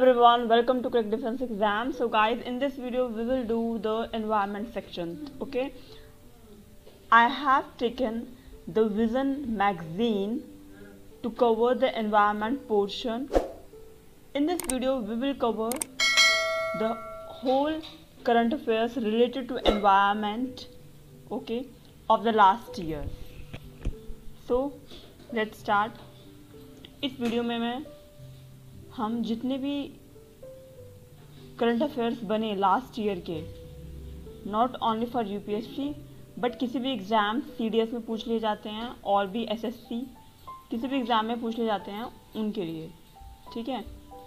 everyone, welcome to Crack Defense Exam. So guys, in this video we will do the environment section. Okay, I have taken the Vision magazine to cover the environment portion. In this video we will cover the whole current affairs related to environment, okay, of the last year. So let's start. इस video में हम जितने भी current affairs बने last year के, not only for UPSC but किसी भी exam CDS में पूछ लिए जाते हैं और भी एसएससी किसी भी एग्ज़ाम में पूछ लिए जाते हैं उनके लिए, ठीक है।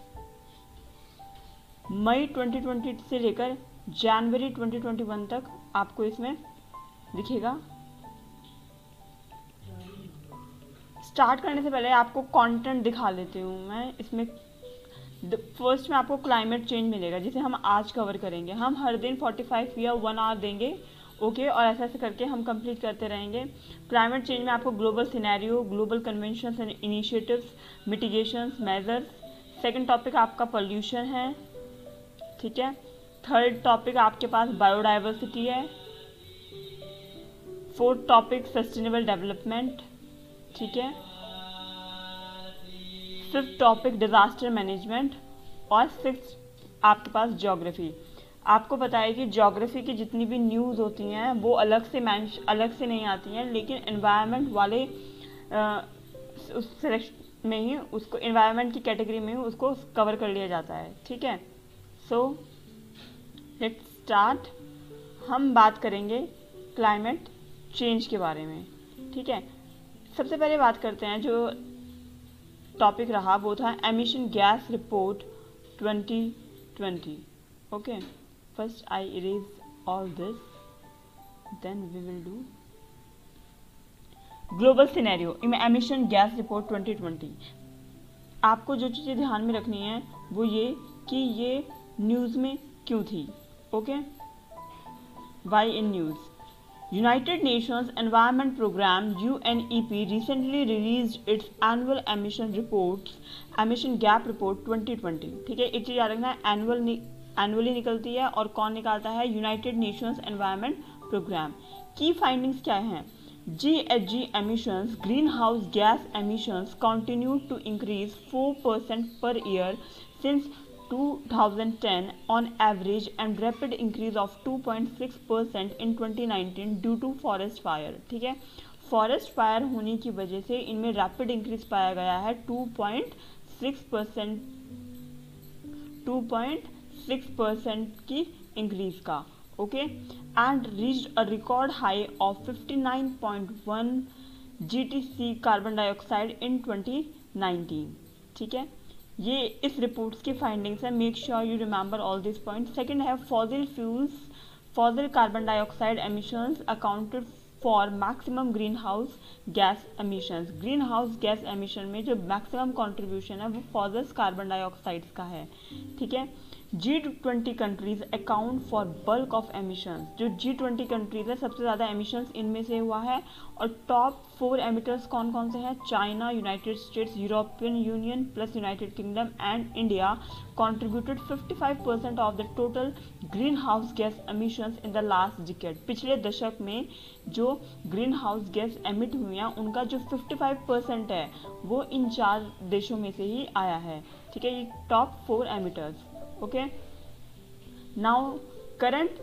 मई 2020 से लेकर जनवरी 2021 तक आपको इसमें दिखेगा। स्टार्ट करने से पहले आपको कंटेंट दिखा लेती हूँ मैं। इसमें फर्स्ट में आपको क्लाइमेट चेंज मिलेगा जिसे हम आज कवर करेंगे। हम हर दिन 45 या 1 आवर देंगे, ओके, और ऐसा ऐसे करके हम कंप्लीट करते रहेंगे। क्लाइमेट चेंज में आपको global scenario, global conventions and initiatives, mitigations, measures. Second topic आपका पोल्यूशन है, ठीक है। थर्ड टॉपिक आपके पास बायोडाइवर्सिटी है। फोर्थ टॉपिक सस्टेनेबल डेवलपमेंट, ठीक है। फिफ्थ टॉपिक डिजास्टर मैनेजमेंट और सिक्स आपके पास ज्योग्राफी। आपको पता है कि ज्योग्राफी की जितनी भी न्यूज़ होती हैं वो अलग से नहीं आती हैं, लेकिन एनवायरनमेंट वाले उस सेलेक्शन में ही उसको, एनवायरनमेंट की कैटेगरी में ही उसको कवर कर लिया जाता है, ठीक है। So let's start. हम बात करेंगे क्लाइमेट चेंज के बारे में, ठीक है। सबसे पहले बात करते हैं, जो टॉपिक रहा वो था emission gas report 2020, okay. First I erase all this, then we will do global scenario emission gas report 2020। आपको जो चीज़ें ध्यान में रखनी है वो ये कि ये न्यूज़ में क्यों थी, okay. Why in news? United Nations Environment Programme UNEP recently released its annual emission gap report 2020, ठीक है। एक चीज़ याद रखना है, एनुअली निकलती है और कौन निकालता है? United Nations environment programme. की फाइंडिंग्स क्या हैं? GHG emissions, greenhouse gas emissions continue to increase 4% per year since 2010 on average and rapid increase of 2.6% in 2019 due to forest fire, ठीक है। फॉरेस्ट फायर होने की वजह से इनमें रैपिड इंक्रीज पाया गया है 2.6% की इंक्रीज का, okay. And reached a record high of 59.1 GTC carbon dioxide in 2019, ठीक है। ये इस रिपोर्ट्स की फाइंडिंग्स है। Make sure you remember all this point. Second है fossil fuels, fossil carbon dioxide emissions accounted for maximum green house gas emissions. Green house gas emission में जो maximum contribution है वो फॉसिल कार्बन डाइऑक्साइड्स का है, ठीक है। G20 countries account for bulk of emissions. जो G20 कंट्रीज है सबसे ज़्यादा एमिशंस इनमें से हुआ है। और टॉप 4 एमिटर्स कौन कौन से हैं? China, United States, European Union plus United Kingdom and India contributed 55% of the total green house gas emissions in the last decade. पिछले दशक में जो ग्रीन हाउस गैस एमिट हुई हैं उनका जो 55% है वो इन 4 देशों में से ही आया है, ठीक है। ये top 4 emitters, okay. Now current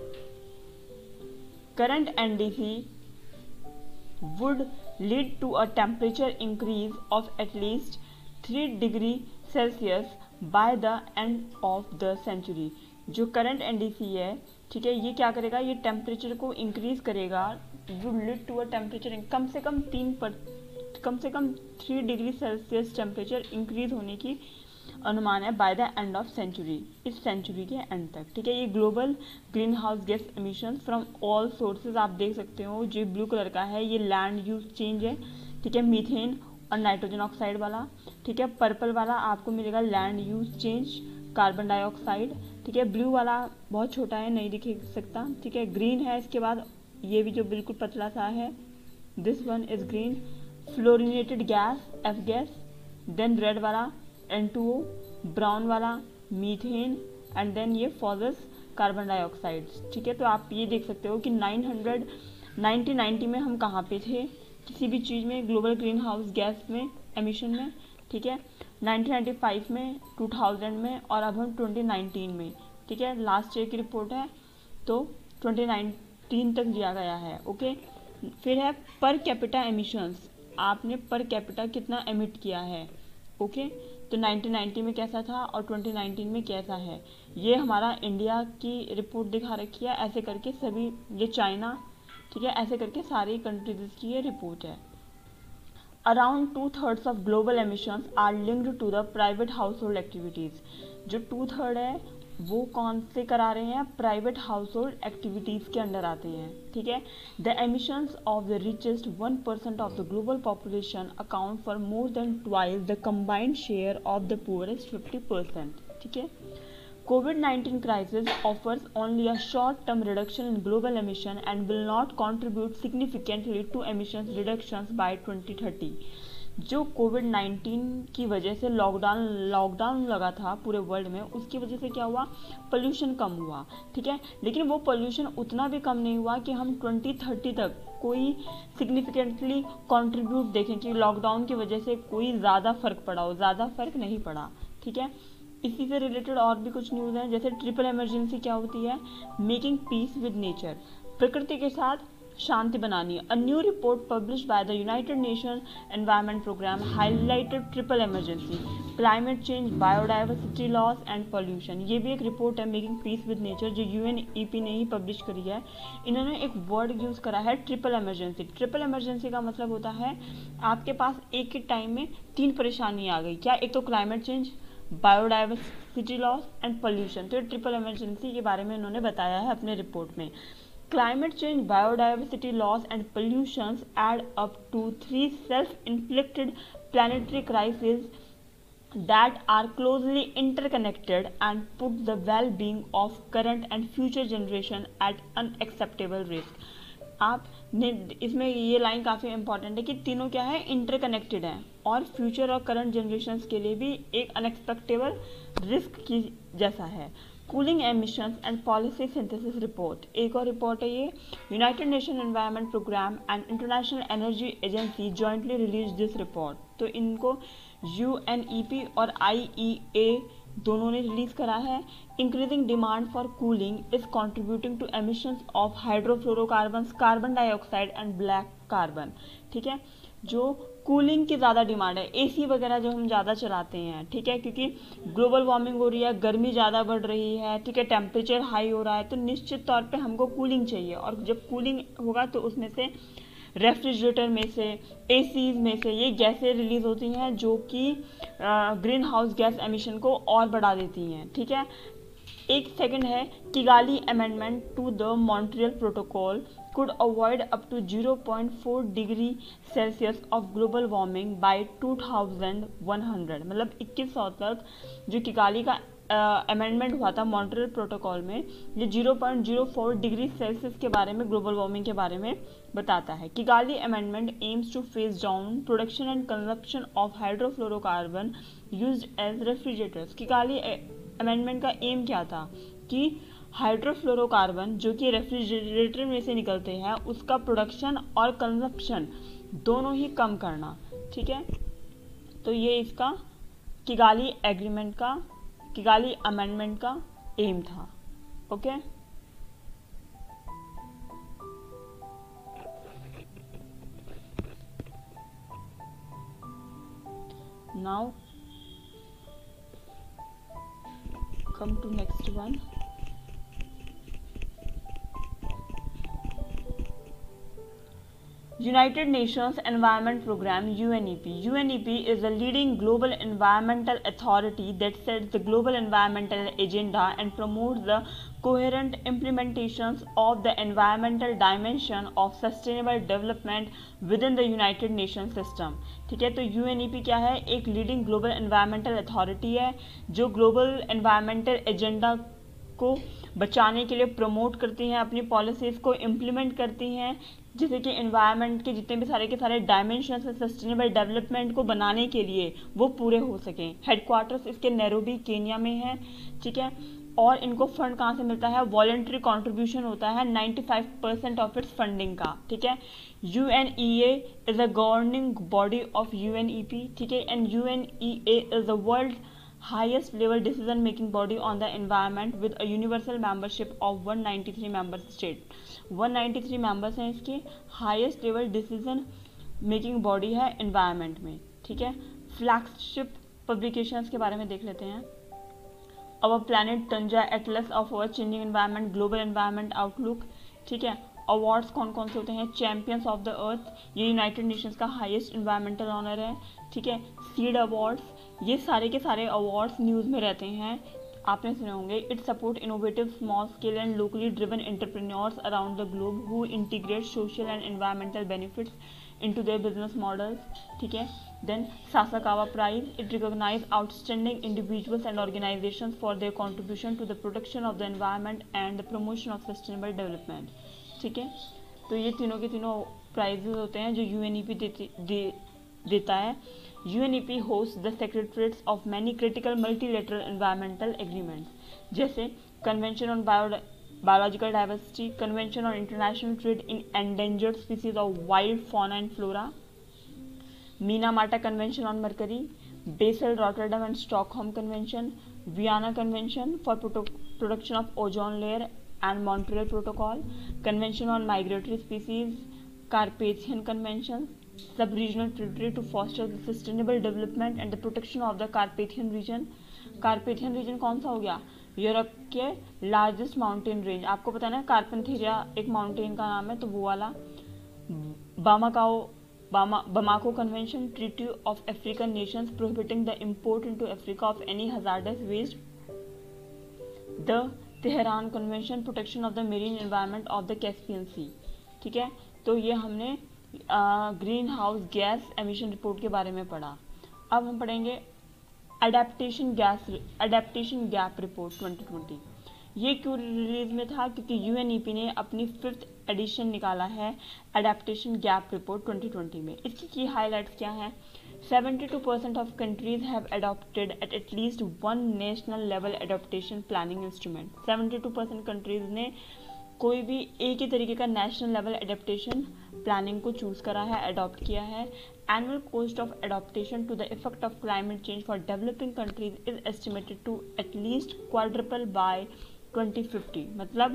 NDC would lead to a temperature increase of at least 3 degree Celsius by the end of the century। जो करंट NDC है, ठीक है, ये क्या करेगा? ये टेम्परेचर को इंक्रीज करेगा, would lead to a temperature कम से कम 3 डिग्री सेल्सियस टेम्परेचर इंक्रीज होने की अनुमान है by the end of century, इस सेंचुरी के एंड तक, ठीक है। ये global green house gas emission from all sources आप देख सकते हो। जो ब्लू कलर का है ये लैंड यूज चेंज है, ठीक है, मीथेन और नाइट्रोजन ऑक्साइड वाला, ठीक है। पर्पल वाला आपको मिलेगा land use change carbon dioxide, ठीक है। ब्लू वाला बहुत छोटा है, नहीं दिख सकता, ठीक है। ग्रीन है, इसके बाद ये भी जो बिल्कुल पतला सा है, this one is green. Fluorinated gas F gas, then red वाला N2O, ब्राउन वाला मीथेन एंड देन ये फॉर्मस कार्बन डाइऑक्साइड। ठीक है, तो आप ये देख सकते हो कि 1990 में हम कहाँ पे थे किसी भी चीज़ में, ग्लोबल ग्रीन हाउस गैस में एमिशन में। ठीक है, 1995 में, 2000 में, और अब हम 2019 में। ठीक है, लास्ट ईयर की रिपोर्ट है तो 2019 तक दिया गया है। ओके, फिर है पर कैपिटा एमिशंस, आपने पर कैपिटा कितना एमिट किया है। ओके, तो 1990 में कैसा था और 2019 में कैसा है, ये हमारा इंडिया की रिपोर्ट दिखा रखी है ऐसे करके सभी, ये चाइना, ठीक है, ऐसे करके सारी कंट्रीज की ये रिपोर्ट है। Around 2/3 of global emissions are linked to the private house hold activities. जो 2/3 है वो कौन से करा रहे हैं, प्राइवेट हाउस होल्ड एक्टिविटीज़ के अंडर आते हैं। ठीक है, the emissions of the richest 1% of the global population account for more than twice the combined share of the poorest 50%। ठीक है, COVID-19 crisis offers only a short-term reduction in global emission and will not contribute significantly to emissions reductions by 2030। जो कोविड-19 की वजह से lockdown लगा था पूरे world में, उसकी वजह से क्या हुआ, पोल्यूशन कम हुआ। ठीक है, लेकिन वो पोल्यूशन उतना भी कम नहीं हुआ कि हम 2030 तक कोई सिग्निफिकेंटली कंट्रीब्यूट देखें कि लॉकडाउन की वजह से कोई ज़्यादा फर्क पड़ा हो, ज़्यादा फर्क नहीं पड़ा। ठीक है, इसी से रिलेटेड और भी कुछ न्यूज़ हैं, जैसे ट्रिपल इमरजेंसी क्या होती है, मेकिंग पीस विद नेचर, प्रकृति के साथ शांति बनानी। A new report published by the United Nation environment programme highlighted triple emergency, climate change, biodiversity loss and pollution. ये भी एक रिपोर्ट है मेकिंग पीस विद नेचर जो UNEP ने ही पब्लिश करी है। इन्होंने एक वर्ड यूज़ करा है ट्रिपल इमरजेंसी। ट्रिपल इमरजेंसी का मतलब होता है आपके पास एक ही टाइम में 3 परेशानी आ गई, क्या, एक तो climate change, biodiversity loss and pollution. तो ट्रिपल इमरजेंसी के बारे में उन्होंने बताया है अपने रिपोर्ट में। Climate change, biodiversity loss and pollutions add up to 3 self-inflicted planetary crises that are closely interconnected and put the well-being of current and future generation at unacceptable risk। आपने इसमें ये लाइन काफ़ी इंपॉर्टेंट है कि तीनों क्या है, इंटरकनेक्टेड हैं और फ्यूचर और करंट जनरेशन्स के लिए भी एक अनएक्सपेक्टेबल रिस्क की जैसा है। Cooling emissions and policy synthesis report, एक और रिपोर्ट है ये, United Nation environment Programme and International Energy Agency jointly release this report. तो इनको UNEP और IEA दोनों ने रिलीज करा है। Increasing demand for cooling is contributing to emissions of hydrofluorocarbon, carbon dioxide and black carbon. ठीक है, जो कूलिंग की ज़्यादा डिमांड है, AC वगैरह जो हम ज़्यादा चलाते हैं, ठीक है, क्योंकि ग्लोबल वार्मिंग हो रही है, गर्मी ज़्यादा बढ़ रही है, ठीक है, टेम्परेचर हाई हो रहा है, तो निश्चित तौर पे हमको कूलिंग चाहिए। और जब कूलिंग होगा तो उसमें से रेफ्रिजरेटर में से, ACs में से ये गैसें रिलीज होती हैं जो कि ग्रीन हाउस गैस एमिशन को और बढ़ा देती हैं। ठीक है, एक सेकंड है, Kigali amendment to the Montreal protocol could avoid up to 0.4 degree Celsius of global warming by 2100। मतलब 2100 तक जो किगाली का अमेंडमेंट हुआ था मॉन्ट्रियल प्रोटोकॉल में, ये 0.04 डिग्री सेल्सियस के बारे में, ग्लोबल वार्मिंग के बारे में बताता है। Kigali amendment aims to phase down production and consumption of hydrofluorocarbon used as refrigerators. Kigali amendment का एम क्या था कि हाइड्रोफ्लोरोकार्बन जो कि रेफ्रिजरेटर में से निकलते हैं उसका प्रोडक्शन और कंजप्शन दोनों ही कम करना। ठीक है, तो ये इसका किगाली एग्रीमेंट का, किगाली अमेंडमेंट का एम था। Okay, now come to next one. United Nations Environment Program UNEP. UNEP is a leading global environmental authority that sets the global environmental agenda and promotes the coherent implementations of the environmental dimension of sustainable development within the United Nations system. ठीक है, तो UNEP क्या है, एक leading global environmental authority है जो global environmental agenda को बचाने के लिए प्रमोट करती हैं, अपनी पॉलिसीज़ को इम्प्लीमेंट करती हैं, जिससे कि एनवायरनमेंट के जितने भी सारे के सारे डायमेंशंस है सस्टेनेबल डेवलपमेंट को बनाने के लिए वो पूरे हो सकें। हेडक्वार्टर्स इसके नैरोबी केन्या में है, ठीक है। और इनको फंड कहाँ से मिलता है, वॉलेंट्री कंट्रीब्यूशन होता है 95% ऑफ इट्स फंडिंग का, ठीक है। UNEA is a governing body of UNEP, ठीक है, and UNEA is the world highest level decision making body on the environment with a universal membership of 193 member state। 193 members हैं इसके, highest level decision making body है environment में, ठीक है। flagship publications के बारे में देख लेते हैं। Our planet Tanja Atlas of our changing environment, global environment outlook, ठीक है। अवार्ड्स कौन कौन से होते हैं, चैम्पियंस ऑफ द अर्थ, ये यूनाइटेड नेशंस का हाईएस्ट एनवायरमेंटल ऑनर है, ठीक है। सीड अवार्ड्स, ये सारे के सारे अवार्ड्स न्यूज़ में रहते हैं, आपने सुने होंगे। It support innovative small scale and locally driven entrepreneurs around the globe who integrate social and environmental benefits into their business models, ठीक है। Then Sasakawa Prize, it recognize outstanding individuals and organizations for their contribution to the protection of the environment and the promotion of sustainable development, ठीक है। तो ये तीनों के तीनों prices होते हैं जो UNEP देता है। UNEP hosts the secretariats of many critical multilateral environmental agreements, जैसे Convention on Biological Diversity, Convention on International Trade in Endangered Species of Wild Fauna and Flora, Minamata Convention on Mercury, Basel, Rotterdam and Stockholm Convention, Vienna Convention for Protection of Ozone Layer and Montreal Protocol, Convention on Migratory Species, Carpathian Convention, Sub-regional Treaty to foster the sustainable development and the protection of the Carpathian region। Carpathian region कौन सा हो गया, Europe के largest mountain range, आपको पता है ना, कार्पेंथेरिया एक माउंटेन का नाम है, तो वो वाला। Bamako Convention, Treaty of African Nations prohibiting the import into Africa of any hazardous waste, the Tehran Convention, protection of the marine environment of the Caspian Sea, ठीक है। तो ये हमने green house gas emission report के बारे में पढ़ा। अब हम पढ़ेंगे अडेप्टेशन गैप रिपोर्ट 2020। ये क्यों रिलीज में था, क्योंकि UNEP ने अपनी 5th एडिशन निकाला है अडेप्टेशन गैप रिपोर्ट 2020 में। इसकी की हाईलाइट्स क्या हैं, 72% of countries have adopted at least one national level adaptation planning instrument. 72% countries ने कोई भी एक ही तरीके का नेशनल लेवल एडेप्टेशन प्लानिंग को चूज करा है, अडॉप्ट किया है। Annual cost of adaptation to the effect of climate change for developing countries is estimated to at least quadruple by 2050, मतलब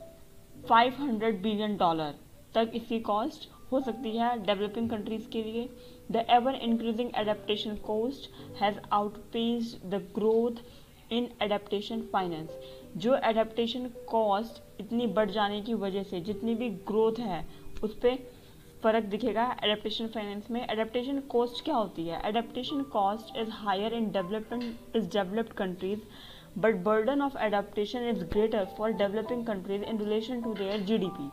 $500 बिलियन तक इसकी कॉस्ट हो सकती है डेवलपिंग कंट्रीज के लिए। The ever increasing adaptation cost has outpaced the growth in adaptation finance. जो adaptation cost इतनी बढ़ जाने की वजह से जितनी भी ग्रोथ है उस पर फ़र्क दिखेगा एडेप्टेशन फाइनेंस में। एडेप्टेशन कॉस्ट क्या होती है, adaptation cost is higher in developed countries but burden of adaptation is greater for developing countries in relation to their GDP।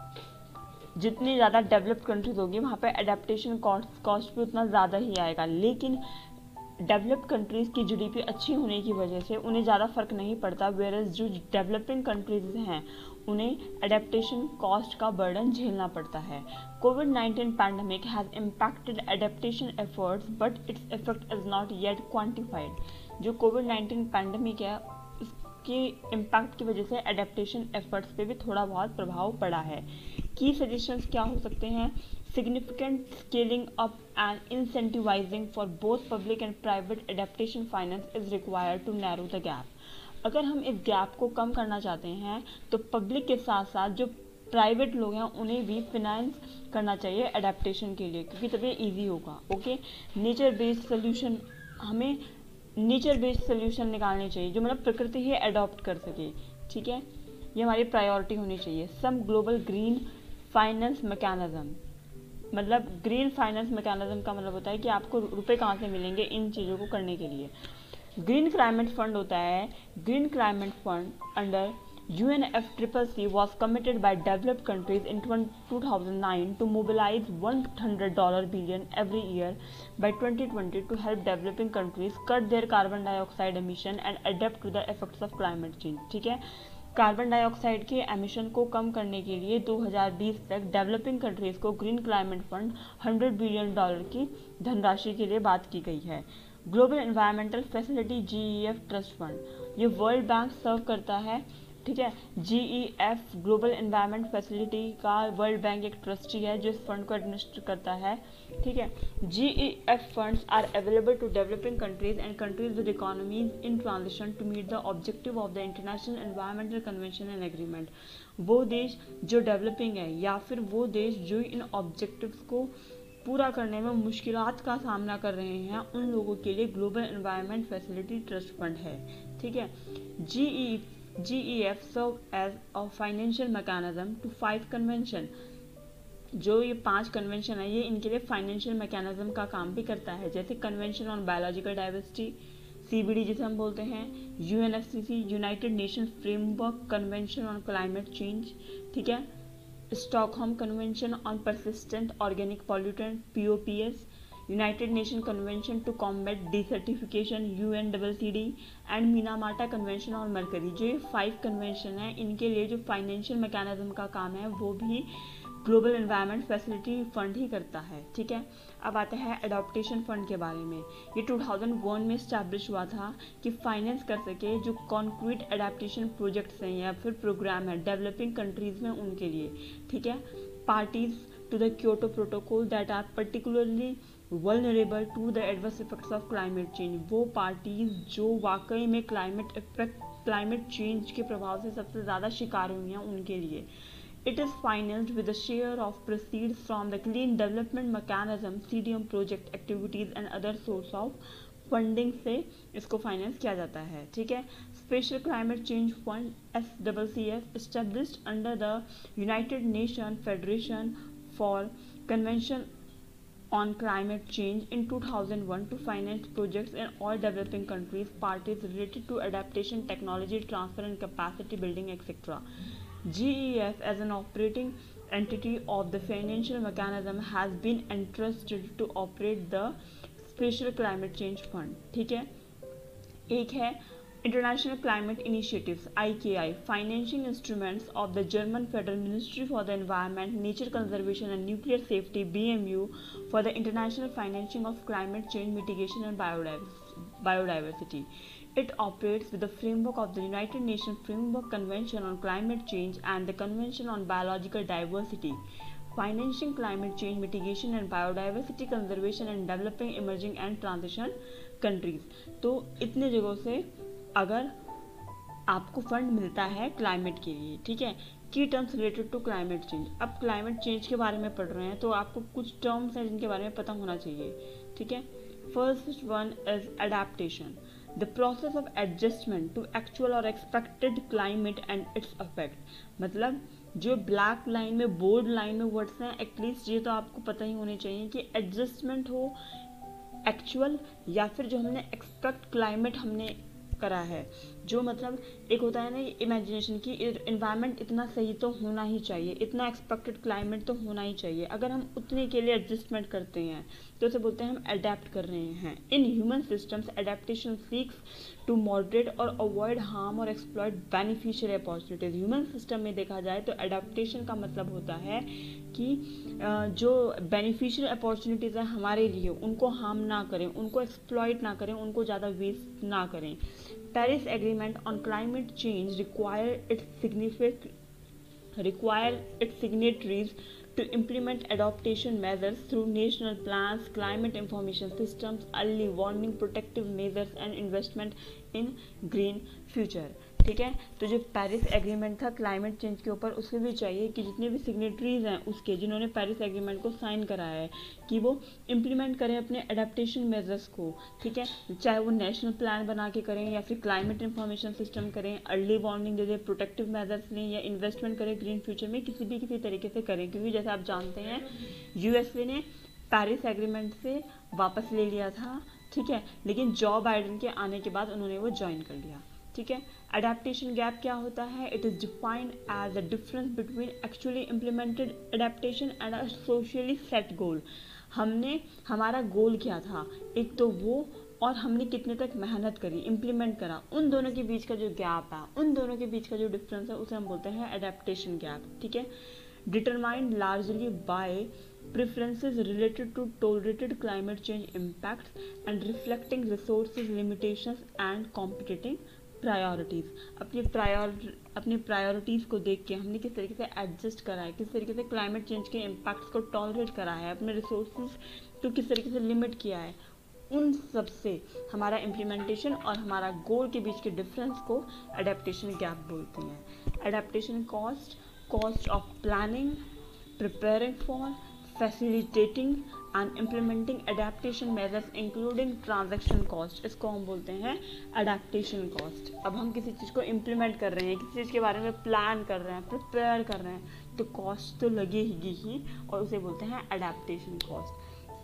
जितनी ज़्यादा डेवलप्ड कंट्रीज होगी वहाँ पे एडेप्टेशन कॉस्ट भी उतना ज़्यादा ही आएगा, लेकिन डेवलप्ड कंट्रीज़ की GDP अच्छी होने की वजह से उन्हें ज़्यादा फर्क नहीं पड़ता, वेयरएज जो डेवलपिंग कंट्रीज हैं उन्हें एडेप्टेशन कॉस्ट का बर्डन झेलना पड़ता है। COVID-19 pandemic has impacted adaptation efforts but its effect is not yet quantified. जो COVID-19 पैंडमिक है उसके इम्पैक्ट की वजह से एडेप्टेशन एफर्ट्स पे भी थोड़ा बहुत प्रभाव पड़ा है। की सजेशंस क्या हो सकते हैं, significant scaling up and incentivizing for both public and private adaptation finance is required to narrow the gap। अगर हम इस गैप को कम करना चाहते हैं तो पब्लिक के साथ साथ जो प्राइवेट लोग हैं उन्हें भी फिनेंस करना चाहिए एडेप्टेशन के लिए, क्योंकि तभी ईजी होगा। ओके, नेचर बेस्ड सोल्यूशन, हमें नेचर बेस्ड सोल्यूशन निकालने चाहिए जो मतलब प्रकृति ही अडॉप्ट कर सके, ठीक है, ये हमारी प्रायोरिटी होनी चाहिए। Some global green finance mechanism, मतलब ग्रीन फाइनेंस मैकेनिज्म का मतलब होता है कि आपको रुपए कहाँ से मिलेंगे इन चीज़ों को करने के लिए। ग्रीन क्लाइमेट फंड होता है, green climate fund under UNFCCC was committed by developed countries in 2009 to mobilize $100 billion every year by 2020 to help developing countries cut their carbon dioxide emission and adapt to the effects of climate change। ठीक है, carbon dioxide के emission को कम करने के लिए 2020 तक developing countries को green climate fund $100 billion की धनराशि के लिए बात की गई है। Global environmental facility GEF trust fund, ये वर्ल्ड बैंक सर्व करता है, ठीक है। GEF ग्लोबल एनवायरमेंट फैसिलिटी का वर्ल्ड बैंक एक ट्रस्टी है जो इस फंड को एडमिनिस्टर करता है, ठीक है। GEF funds are available to developing countries and countries with economies in transition to meet the objective of the international environmental convention and agreement. वो देश जो डेवलपिंग है या फिर वो देश जो इन ऑब्जेक्टिव्स को पूरा करने में मुश्किलात का सामना कर रहे हैं, उन लोगों के लिए global environment facility trust fund है, ठीक है। GEF serve as a financial mechanism to 5 convention। जो ये 5 कन्वेंशन है ये इनके लिए फाइनेंशियल मैकेनिज्म का काम भी करता है, जैसे convention on biological diversity CBD जिसे हम बोलते हैं, UNFCCC United Nation framework convention on climate change, ठीक है, Stockholm convention on persistent organic pollutant POPS, United Nation convention to combat desertification UNCCD and Minamata convention on mercury. जो ये 5 convention है इनके लिए जो फाइनेंशियल मैकेनिज्म का काम है वो भी ग्लोबल एनवायरनमेंट फैसिलिटी फंड ही करता है, ठीक है। अब आते हैं एडॉप्टेशन फंड के बारे में। ये 2001 में स्टैब्लिश हुआ था कि फाइनेंस कर सके जो कॉन्क्रीट एडेप्टेशन प्रोजेक्ट्स हैं या फिर प्रोग्राम है डेवलपिंग कंट्रीज में उनके लिए, ठीक है। Parties to the Kyoto protocol that are particularly vulnerable to the adverse effects of climate change, वो पार्टीज जो वाकई में क्लाइमेट चेंज के प्रभाव से सबसे ज़्यादा शिकार हुई हैं उनके लिए। It is financed with a share of proceeds from the Clean Development Mechanism CDM project activities and other source of funding से इसको फाइनेंस किया जाता है, ठीक है। Special climate change fund SCCF established under the United Nations Federation for Convention on Climate Change in 2001 to finance projects in all developing countries, parties related to adaptation, technology transfer and capacity building, etc. GEF as an operating entity of the financial mechanism has been entrusted to operate the Special Climate Change Fund, ठीक है। एक है International Climate Initiatives IKI, financing instruments of the German Federal Ministry for the Environment, Nature Conservation and Nuclear Safety BMU for the international financing of climate change mitigation and biodiversity. It operates with the framework of the United Nations Framework Convention on Climate Change and the Convention on Biological Diversity, financing climate change mitigation and biodiversity conservation in developing, emerging and transition countries। तो इतने जगहों से अगर आपको fund मिलता है climate के लिए, ठीक है। Key terms related to climate change. अब क्लाइमेट चेंज के बारे में पढ़ रहे हैं तो आपको कुछ टर्म्स हैं जिनके बारे में पता होना चाहिए, ठीक है। First one is adaptation, the process of adjustment to actual or expected climate and its effect। मतलब जो ब्लैक लाइन में बोल्ड लाइन में वर्ड्स हैं एटलीस्ट ये तो आपको पता ही होने चाहिए कि एडजस्टमेंट हो एक्चुअल या फिर जो हमने एक्सपेक्ट क्लाइमेट हमने करा है, जो मतलब एक होता है ना इमेजिनेशन की एनवायरनमेंट इतना सही तो होना ही चाहिए, इतना एक्सपेक्टेड क्लाइमेट तो होना ही चाहिए, अगर हम उतने के लिए एडजस्टमेंट करते हैं तो उसे बोलते हैं हम अडेप्ट कर रहे हैं। In human systems adaptation seeks to moderate और अवॉइड हार्म और exploit beneficial opportunities. Human system में देखा जाए तो एडेप्टेशन का मतलब होता है कि जो बेनिफिशियल अपॉर्चुनिटीज़ हैं हमारे लिए उनको हार्म ना करें, उनको एक्सप्लॉइट ना करें, उनको ज़्यादा वेस्ट ना करें। Paris Agreement on Climate Change require its signatories to implement adaptation measures through national plans, climate information systems, early warning, protective measures and investment in green future। ठीक है, तो जो पेरिस एग्रीमेंट था क्लाइमेट चेंज के ऊपर, उसमें भी चाहिए कि जितने भी सिग्नेटरीज हैं उसके, जिन्होंने पेरिस एग्रीमेंट को साइन कराया है, कि वो इम्प्लीमेंट करें अपने एडेप्टेशन मेजर्स को। ठीक है, चाहे वो नेशनल प्लान बना के करें या फिर क्लाइमेट इंफॉर्मेशन सिस्टम करें, अर्ली वार्निंग दे दें, प्रोटेक्टिव मेजर्स लें या इन्वेस्टमेंट करें ग्रीन फ्यूचर में, किसी तरीके से करें। क्योंकि जैसे आप जानते हैं यूएसए ने पेरिस एग्रीमेंट से वापस ले लिया था, ठीक है, लेकिन जो बाइडेन के आने के बाद उन्होंने वो ज्वाइन कर लिया। ठीक है, अडेप्टेशन गैप क्या होता है? It is defined as the difference between actually implemented adaptation and a socially set goal. हमारा गोल क्या था, एक तो वो, और हमने कितने तक मेहनत करी, इम्प्लीमेंट करा, उन दोनों के बीच का जो गैप है, उन दोनों के बीच का जो डिफरेंस है, उसे हम बोलते हैं एडेप्टेशन गैप। ठीक है, determined largely by preferences related to tolerated climate change impacts and reflecting resources limitations and competing priorities. अपनी प्रायोरिटीज़ को देख के हमने किस तरीके से एडजस्ट करा है, किस तरीके से क्लाइमेट चेंज के इम्पैक्ट्स को टॉलरेट करा है, अपने रिसोर्सेज को किस तरीके से लिमिट किया है, उन सब से हमारा इम्प्लीमेंटेशन और हमारा गोल के बीच के डिफरेंस को एडेप्टेशन गैप बोलते हैं। Adaptation cost, cost of planning, preparing for, facilitating and implementing adaptation measures including transaction cost, इसको हम बोलते हैं एडेप्टेशन कॉस्ट। अब हम किसी चीज़ को इम्प्लीमेंट कर रहे हैं, किसी चीज़ के बारे में प्लान कर रहे हैं, प्रिपेयर कर रहे हैं, तो कॉस्ट तो लगेगी ही और उसे बोलते हैं adaptation cost.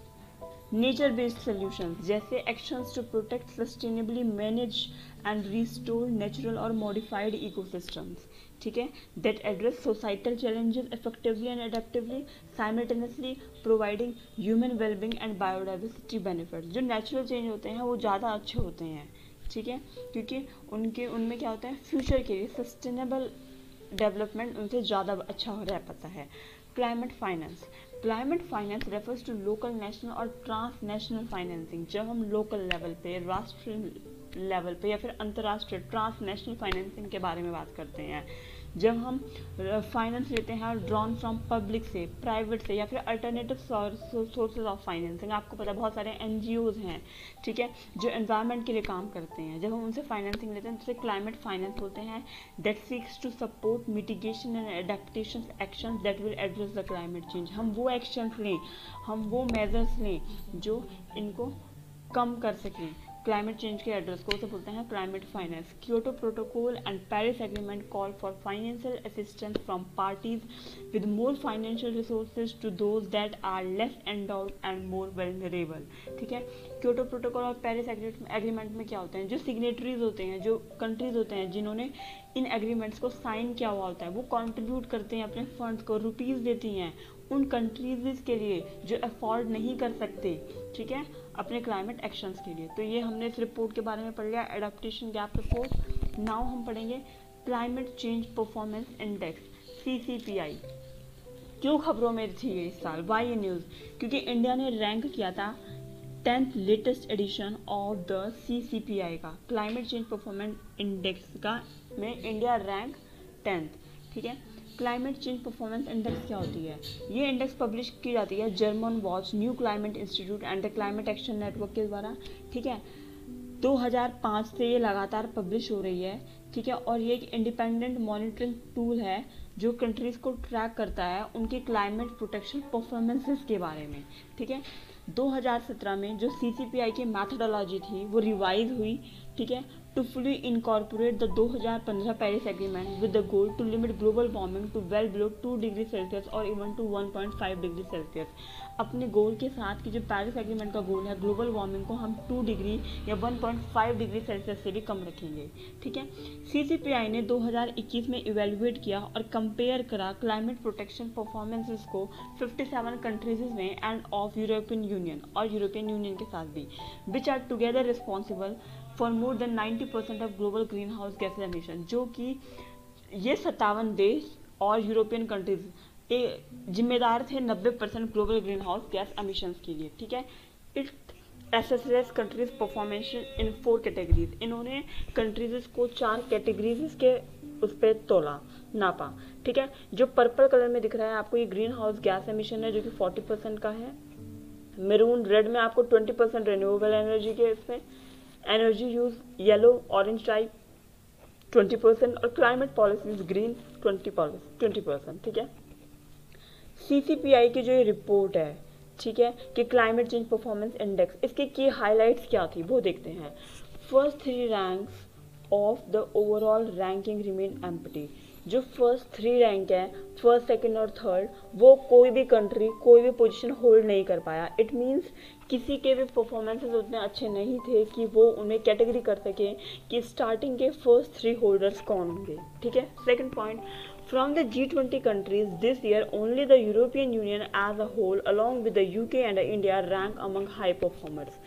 Nature based solutions जैसे actions to protect, sustainably manage and restore natural और मॉडिफाइड इकोसिस्टम्स, ठीक है, that address societal challenges effectively and adaptively, simultaneously providing human wellbeing and biodiversity benefits. जो नेचुरल चेंज होते हैं वो ज़्यादा अच्छे होते हैं, ठीक है, क्योंकि उनमें क्या होता है, फ्यूचर के लिए सस्टेनेबल डेवलपमेंट उनसे ज़्यादा अच्छा रह पाता है। Climate finance, climate finance refers to local, national और ट्रांसनेशनल फाइनेंसिंग। जब हम लोकल लेवल पे, राष्ट्रीय लेवल पे या फिर अंतर्राष्ट्रीय ट्रांसनेशनल फाइनेंसिंग के बारे में बात करते हैं, जब हम फाइनेंस लेते हैं ड्रॉन फ्रॉम पब्लिक से, प्राइवेट से या फिर अल्टरनेटिव सोर्सेज ऑफ फाइनेंसिंग, आपको पता है बहुत सारे NGOs हैं, ठीक है, जो एनवायरनमेंट के लिए काम करते हैं, जब हम उनसे फाइनेंसिंग लेते हैं तो उसे क्लाइमेट फाइनेंस बोलते हैं। That seeks to support mitigation and adaptation actions that will address the climate change. हम वो एक्शंस लें, हम वो मेजर्स लें जो इनको कम कर सकें, क्लाइमेट चेंज के एड्रेस को, उसे बोलते हैं climate finance. Kyoto protocol and Paris agreement call for financial assistance from parties with more financial resources to those that are less endowed and more vulnerable, ठीक है। क्योटो प्रोटोकॉल और Paris agreement में क्या होते हैं, जो सिग्नेटरीज होते हैं, जो कंट्रीज होते हैं जिन्होंने इन एग्रीमेंट्स को साइन किया हुआ होता है, वो कंट्रीब्यूट करते हैं अपने फंड्स को, रुपीज़ देती हैं उन कंट्रीज के लिए जो अफोर्ड नहीं कर सकते, ठीक है, अपने क्लाइमेट एक्शंस के लिए। तो ये हमने इस रिपोर्ट के बारे में पढ़ लिया, एडेप्टेशन गैप रिपोर्ट। नाउ हम पढ़ेंगे climate change performance index, CCPI। क्यों खबरों में थी ये इस साल, वाई न्यूज़, क्योंकि इंडिया ने रैंक किया था 10th latest edition of the CCPI का, क्लाइमेट चेंज परफॉर्मेंस इंडेक्स का में इंडिया रैंक 10th, ठीक है। क्लाइमेट चेंज परफॉर्मेंस इंडेक्स क्या होती है, ये इंडेक्स पब्लिश की जाती है German watch, new climate institute and the climate action network के द्वारा, ठीक है। 2005 से ये लगातार पब्लिश हो रही है, ठीक है, और ये एक इंडिपेंडेंट मॉनिटरिंग टूल है जो कंट्रीज को ट्रैक करता है उनके क्लाइमेट प्रोटेक्शन परफॉर्मेंसेस के बारे में, ठीक है। 2017 में जो CCPI की मैथडोलॉजी थी वो रिवाइज हुई, ठीक है, to fully incorporate the 2015 Paris agreement with the goal to limit global warming to well below 2 degree Celsius और इवन टू 1.5 डिग्री सेल्सियस। अपने गोल के साथ कि जो पेरिस एग्रीमेंट का गोल है, ग्लोबल वार्मिंग को हम 2 डिग्री या 1.5 डिग्री सेल्सियस से भी कम रखेंगे, ठीक है। CCPI ने 2021 में इवेल्युएट किया और कंपेयर करा क्लाइमेट प्रोटेक्शन परफॉर्मेंसेस को 57 कंट्रीज में एंड ऑफ यूरोपियन यूनियन और यूरोपियन यूनियन के साथ भी, which are together responsible for more than 90% of global green house gas emission. जो कि ये 57 देश और यूरोपियन कंट्रीज जिम्मेदार थे 90% global green house gas emissions के लिए, ठीक है। It assesses countries performance in 4 categories. इन्होंने कंट्रीज को 4 कैटेगरीज के उस पर तोला, नापा, ठीक है। जो पर्पल कलर में दिख रहा है आपको, ये ग्रीन हाउस गैस एमिशन है जो कि 40% का है। मेरून रेड में आपको 20% रिन्यूएबल एनर्जी के इसमें energy use, yellow orange type 20% और क्लाइमेट पॉलिसीज ग्रीन 20%, ठीक है। CCPI की जो ये रिपोर्ट है, ठीक है, कि क्लाइमेट चेंज परफॉर्मेंस इंडेक्स, इसके की हाइलाइट्स क्या थी वो देखते हैं। First 3 ranks of the overall ranking remain empty. जो फर्स्ट 3 रैंक है, फर्स्ट, सेकंड और थर्ड, वो कोई भी कंट्री कोई भी पोजीशन होल्ड नहीं कर पाया। इट मीन्स किसी के भी परफॉर्मेंसेस उतने अच्छे नहीं थे कि वो उन्हें कैटेगरी कर सके कि स्टार्टिंग के फर्स्ट 3 होल्डर्स कौन होंगे, ठीक है। Second point, from the G20 countries this year only the European Union as a whole along with the UK and India rank among high performers।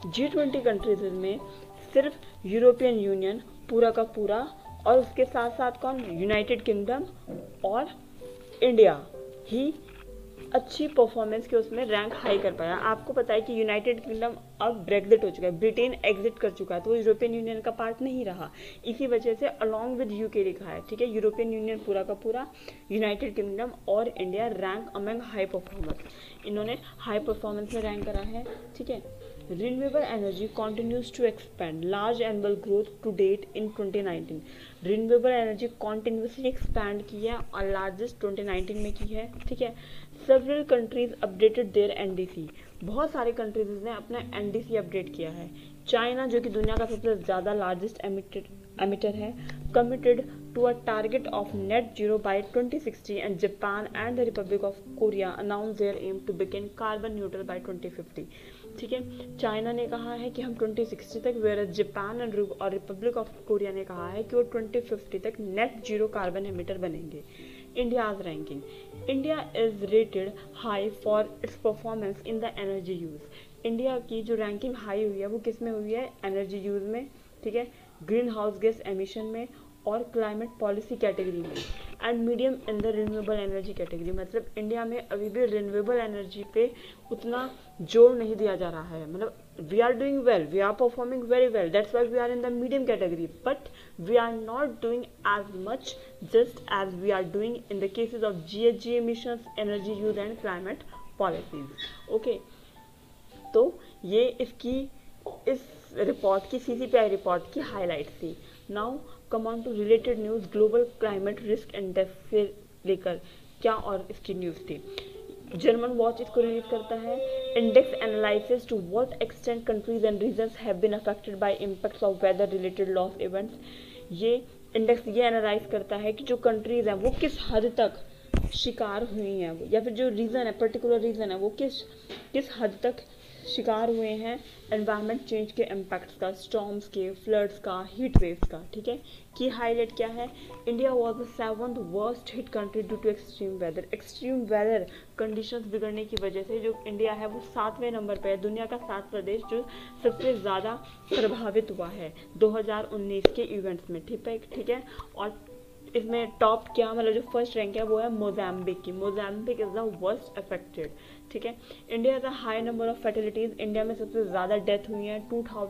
G20 countries में सिर्फ यूरोपियन यूनियन पूरा का पूरा और उसके साथ साथ कौन, यूनाइटेड किंगडम और इंडिया ही अच्छी परफॉर्मेंस के उसमें रैंक हाई कर पाया। आपको पता है कि यूनाइटेड किंगडम अब ब्रेक्जिट हो चुका है, ब्रिटेन एग्जिट कर चुका है, तो वो यूरोपियन यूनियन का पार्ट नहीं रहा, इसी वजह से अलॉन्ग विद यूके लिखा है, ठीक है। यूरोपियन यूनियन पूरा का पूरा, यूनाइटेड किंगडम और India rank among high performers, इन्होंने हाई परफॉर्मेंस में रैंक करा है, ठीक है। Renewable energy continues to expand, large annual growth to date in 2019. Renewable energy continuously expand की है और largest 2019 में की है, ठीक है। Several countries updated their NDC. बहुत सारे कंट्रीज ने अपना NDC अपडेट किया है। चाइना जो कि दुनिया का सबसे ज़्यादा लार्जेस्ट एमिटर है, committed to a target of net zero by 2060 and Japan and the Republic of Korea announced their aim to become carbon neutral by 2050. ठीक है, चाइना ने कहा है कि हम 2060 तक, वेयर जापान और रिपब्लिक ऑफ कोरिया ने कहा है कि वो 2050 तक नेट जीरो कार्बन एमिटर बनेंगे। India's ranking, India is rated high for its performance in the energy use. India की जो रैंकिंग हाई हुई है वो किस में हुई है, एनर्जी यूज में, ठीक है, ग्रीन हाउस गैस एमिशन में और क्लाइमेट पॉलिसी कैटेगरी में, and medium in the renewable energy category. मतलब इंडिया में अभी भी रिन्यूएबल एनर्जी पे उतना जोर नहीं दिया जा रहा है। मतलब we are doing well, we are performing very well, that's why we are in the medium category, but we are not doing as much just as we are doing in the cases of GHG emissions, energy use and climate policies. Okay, तो ये इसकी इस report की CCPI report की highlight थी। Now come on to related news, global climate risk index से लेकर क्या और इसकी न्यूज थी। जर्मन वॉच इसको रिलीज करता है। Index analysis to what extent countries and regions have been affected by impacts of weather related loss events. ये इंडेक्स ये एनालाइज करता है कि जो कंट्रीज हैं वो किस हद तक शिकार हुई हैं, या फिर जो रीज़न है, पर्टिकुलर रीज़न है, वो किस हद तक शिकार हुए हैं एनवायरनमेंट चेंज के इम्पैक्ट्स का, स्टॉर्म्स के, फ्लड्स का, हीट वेव्स का, ठीक है। की हाईलाइट क्या है, India was the 7th worst hit country due to extreme weather. Extreme weather conditions बिगड़ने की वजह से जो इंडिया है वो 7वें नंबर पे है, दुनिया का 7वां देश जो सबसे ज़्यादा प्रभावित हुआ है 2019 के इवेंट्स में, ठीक है। और इसमें टॉप क्या, मतलब जो फर्स्ट रैंक है वो है मोजाम्बिक की। Mozambique is the worst affected, ठीक है। इंडिया का high number of fertilities, India में सबसे ज़्यादा डेथ हुई है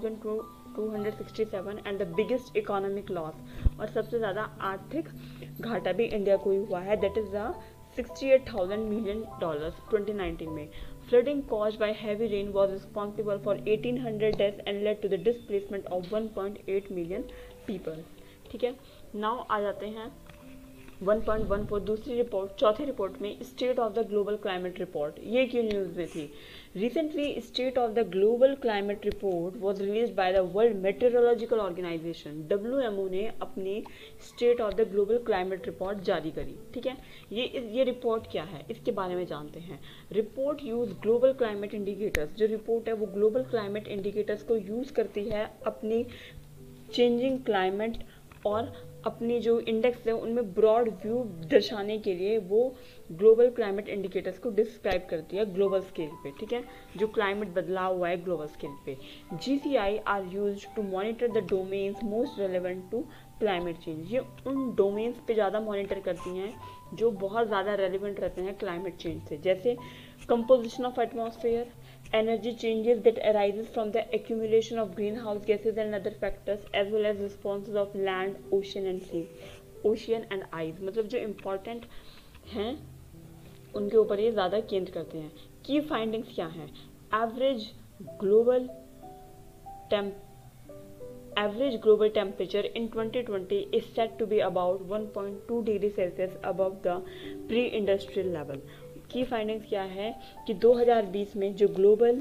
2267 and the biggest economic loss, और सबसे ज़्यादा आर्थिक घाटा भी इंडिया को ही हुआ है, दैट इज द $68,000 million 2019 में। Flooding caused by heavy rain was responsible for 1800 deaths and led to the displacement of 1.8 million people, ठीक है। नाउ आ जाते हैं 1.14 दूसरी रिपोर्ट, चौथी रिपोर्ट में state of the global climate report. ये क्यों न्यूज़ में थी, recently state of the global climate report was release by the World Meteorological Organisation. WMO ने अपनी state of the global climate report जारी करी, ठीक है। ये रिपोर्ट क्या है, इसके बारे में जानते हैं। Report use global climate indicators, जो रिपोर्ट है वो ग्लोबल क्लाइमेट इंडिकेटर्स को यूज़ करती है अपनी चेंजिंग क्लाइमेट और अपनी जो इंडेक्स है उनमें ब्रॉड व्यू दर्शाने के लिए वो ग्लोबल क्लाइमेट इंडिकेटर्स को डिस्क्राइब करती है ग्लोबल स्केल पे, ठीक है, जो क्लाइमेट बदलाव हुआ है ग्लोबल स्केल पे। GCI are used to monitor the domains most relevant to climate change. ये उन डोमेन्स पे ज़्यादा मॉनिटर करती हैं जो बहुत ज़्यादा रेलिवेंट रहते हैं क्लाइमेट चेंज से, जैसे composition of atmosphere, energy changes that arises from the accumulation of greenhouse gases and other factors, as well as responses of land, ocean and sea, ocean and ice। मतलब जो important हैं उनके ऊपर ये ज़्यादा केंद्र करते हैं। की फाइंडिंग्स क्या हैं, average global temperature in 2020 is said to be about 1.2 degree Celsius above the pre-industrial level। की फाइंडिंग्स क्या है कि 2020 में जो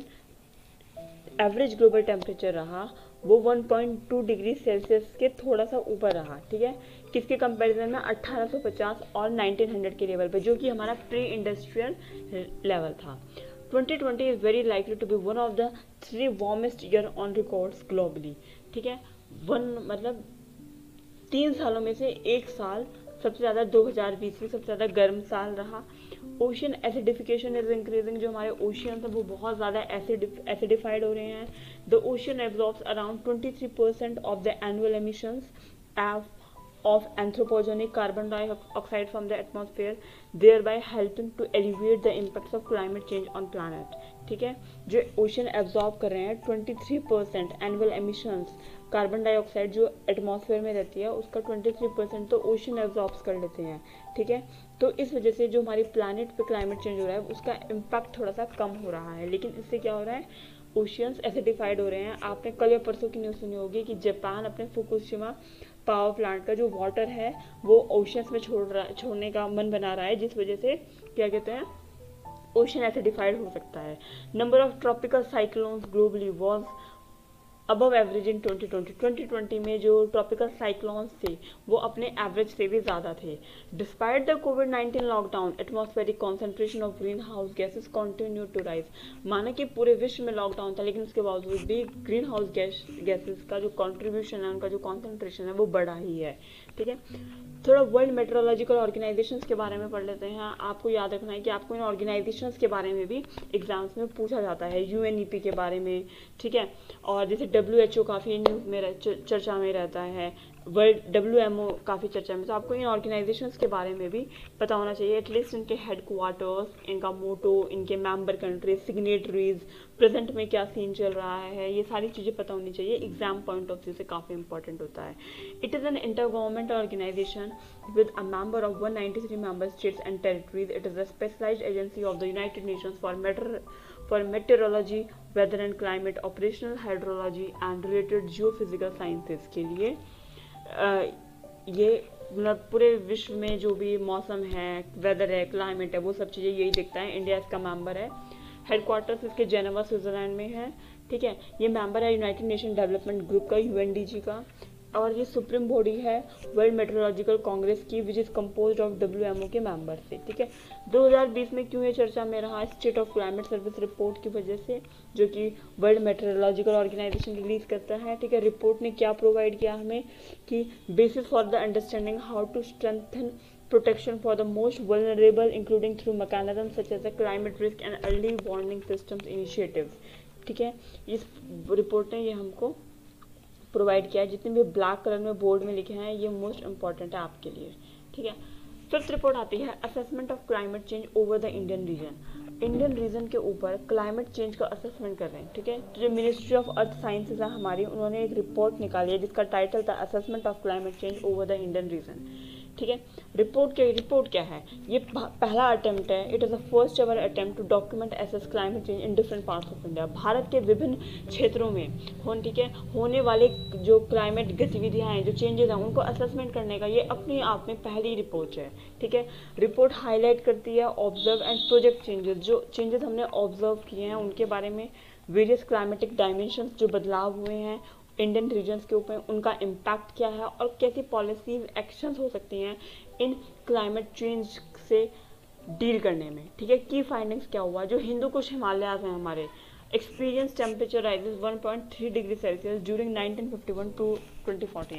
एवरेज ग्लोबल टेम्परेचर रहा वो 1.2 डिग्री सेल्सियस के थोड़ा सा ऊपर रहा, ठीक है। किसके कंपैरिजन में, 1850 और 1900 के लेवल पे, जो कि हमारा प्री इंडस्ट्रियल लेवल था। 2020 is very likely to be one of the 3 warmest year on records globally, ठीक है। मतलब 3 सालों में से एक साल सबसे ज़्यादा 2020 में सबसे ज़्यादा गर्म साल रहा, ओशियन एसिडिफिकेशन इज इंक्रीजिंग, जो हमारे ओशियन है वो बहुत ज़्यादा एसिडिफाइड हो रहे हैं. The ocean absorbs around 23% of the annual emissions of anthropogenic carbon dioxide from the atmosphere, thereby helping to alleviate the impacts of climate change on planet. ठीक है, जो ओशन एब्जॉर्ब कर रहे हैं 23% एनुअल एमिशंस कार्बन डाइऑक्साइड जो atmosphere में रहती है उसका 23% तो ओशन एब्जॉर्ब कर लेते हैं. ठीक है, तो इस वजह से जो हमारी प्लानट पे क्लाइमेट चेंज हो रहा है उसका इम्पैक्ट थोड़ा सा कम हो रहा है. लेकिन इससे क्या हो रहा है, ओशियंस एसिडिफाइड हो रहे हैं. आपने कल या परसों की न्यूज़ सुनी होगी कि जापान अपने फुकुशिमा पावर प्लांट का जो वाटर है वो ओशियंस में छोड़ने का मन बना रहा है, जिस वजह से क्या कहते हैं ओशन एसिडिफाइड हो सकता है. Number of tropical cyclones globally was above average in 2020 में जो ट्रॉपिकल साइक्लोन्स थे वो अपने एवरेज से भी ज़्यादा थे. डिस्पाइट द कोविड-19 lockdown atmospheric concentration of green house gases continue to rise. माना कि पूरे विश्व में लॉकडाउन था लेकिन उसके बावजूद भी ग्रीन हाउस गैसेज का जो कॉन्ट्रीब्यूशन है, उनका जो कॉन्सेंट्रेशन है वो बढ़ा ही है. ठीक है, थोड़ा वर्ल्ड मेट्रोलॉजिकल ऑर्गेनाइजेशंस के बारे में पढ़ लेते हैं. आपको याद रखना है कि आपको इन ऑर्गेनाइजेशंस के बारे में भी एग्जाम्स में पूछा जाता है, यूएनईपी के बारे में. ठीक है, और जैसे WHO काफ़ी न्यूज़ में चर्चा में रहता है, वर्ल्ड WMO काफ़ी चर्चा में. तो आपको इन ऑर्गेनाइजेशंस के बारे में भी पता होना चाहिए, एटलीस्ट इनके हेडक्वार्टर्स, इनका मोटो, इनके मेंबर कंट्रीज, सिग्नेटरीज, प्रेजेंट में क्या सीन चल रहा है, ये सारी चीज़ें पता होनी चाहिए. एग्जाम पॉइंट ऑफ व्यू से काफ़ी इंपॉर्टेंट होता है. It is an inter government organisation with a member of 193 member states and territories. It is a specialized agency of the United Nations for meteorology, weather and climate, operational hydrology and related geophysical sciences के लिए ये मतलब पूरे विश्व में जो भी मौसम है, वेदर है, क्लाइमेट है, वो सब चीज़ें यही देखता है. इंडिया इसका मेंबर है. हेडक्वार्टर्स इसके जेनेवा स्विट्जरलैंड में है. ठीक है, ये मेंबर है यूनाइटेड नेशन डेवलपमेंट ग्रुप का, UNDG का. और ये सुप्रीम बॉडी है वर्ल्ड मेट्रोलॉजिकल कांग्रेस की, which is composed of WMO के मेंबर से. ठीक है, 2020 में क्यों ये चर्चा में रहा, state of climate service report की वजह से, जो कि वर्ल्ड मेट्रोलॉजिकल ऑर्गेनाइजेशन रिलीज करता है. ठीक है, रिपोर्ट ने क्या प्रोवाइड किया हमें कि basis for the understanding how to strengthen protection for the most vulnerable including through mechanisms such as the climate risk and early warning systems initiatives. ठीक है, इस रिपोर्ट ने ये हमको प्रोवाइड किया है. जितने भी ब्लैक कलर में बोर्ड में लिखे हैं ये मोस्ट इंपॉर्टेंट है आपके लिए. ठीक है, फिफ्थ रिपोर्ट आती है assessment of climate change over the Indian region. Indian region के ऊपर क्लाइमेट चेंज का असेसमेंट कर रहे हैं. ठीक है, तो जो मिनिस्ट्री ऑफ अर्थ साइंसेज है हमारी, उन्होंने एक रिपोर्ट निकाली है जिसका टाइटल था assessment of climate change over the Indian region. ठीक है, रिपोर्ट क्या है, ये पहला अटेम्प्ट है. It is the first ever attempt to document assess climate change in different parts of India. Bharat के विभिन्न क्षेत्रों में होने वाले जो क्लाइमेट गतिविधियाँ हैं, जो चेंजेस हैं, उनको असेसमेंट करने का ये अपने आप में पहली रिपोर्ट है. ठीक है, रिपोर्ट हाईलाइट करती है ऑब्जर्व एंड प्रोजेक्ट चेंजेस, जो चेंजेस हमने ऑब्जर्व किए हैं उनके बारे में, वेरियस क्लाइमेटिक डायमेंशंस जो बदलाव हुए हैं इंडियन रीजन्स के ऊपर, उनका इम्पैक्ट क्या है और कैसी पॉलिसीज एक्शंस हो सकती हैं इन क्लाइमेट चेंज से डील करने में. ठीक है, की फाइंडिंग्स क्या हुआ, जो हिंदू कुश हिमालयाज हैं हमारे, experience temperature rises 1.3 degree Celsius during 1951 to 2014.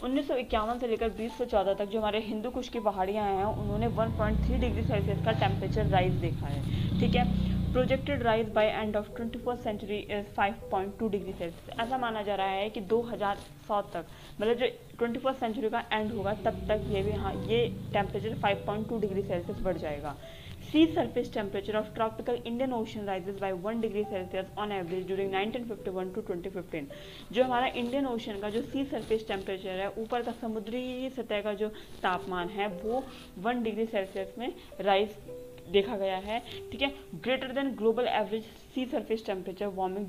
1951 से लेकर 2014 तक जो हमारे हिंदू कुश की पहाड़ियाँ हैं उन्होंने 1.3 डिग्री सेल्सियस का टेम्परेचर राइज देखा है. ठीक है, projected rise by end of 21st century is 5.2 degree Celsius. ऐसा माना जा रहा है कि 2100 तक, मतलब जो 21st सेंचुरी का एंड होगा तब तक ये टेम्परेचर 5.2 डिग्री सेल्सियस बढ़ जाएगा. Sea surface temperature of tropical Indian Ocean rises by 1 degree Celsius on average during 1951 to 2015. जो हमारा इंडियन ओशन का जो सी सरफेस टेम्परेचर है, ऊपर का समुद्री सतह का जो तापमान है वो 1 डिग्री सेल्सियस में राइज देखा गया है. ठीक है, greater than global average sea surface temperature warming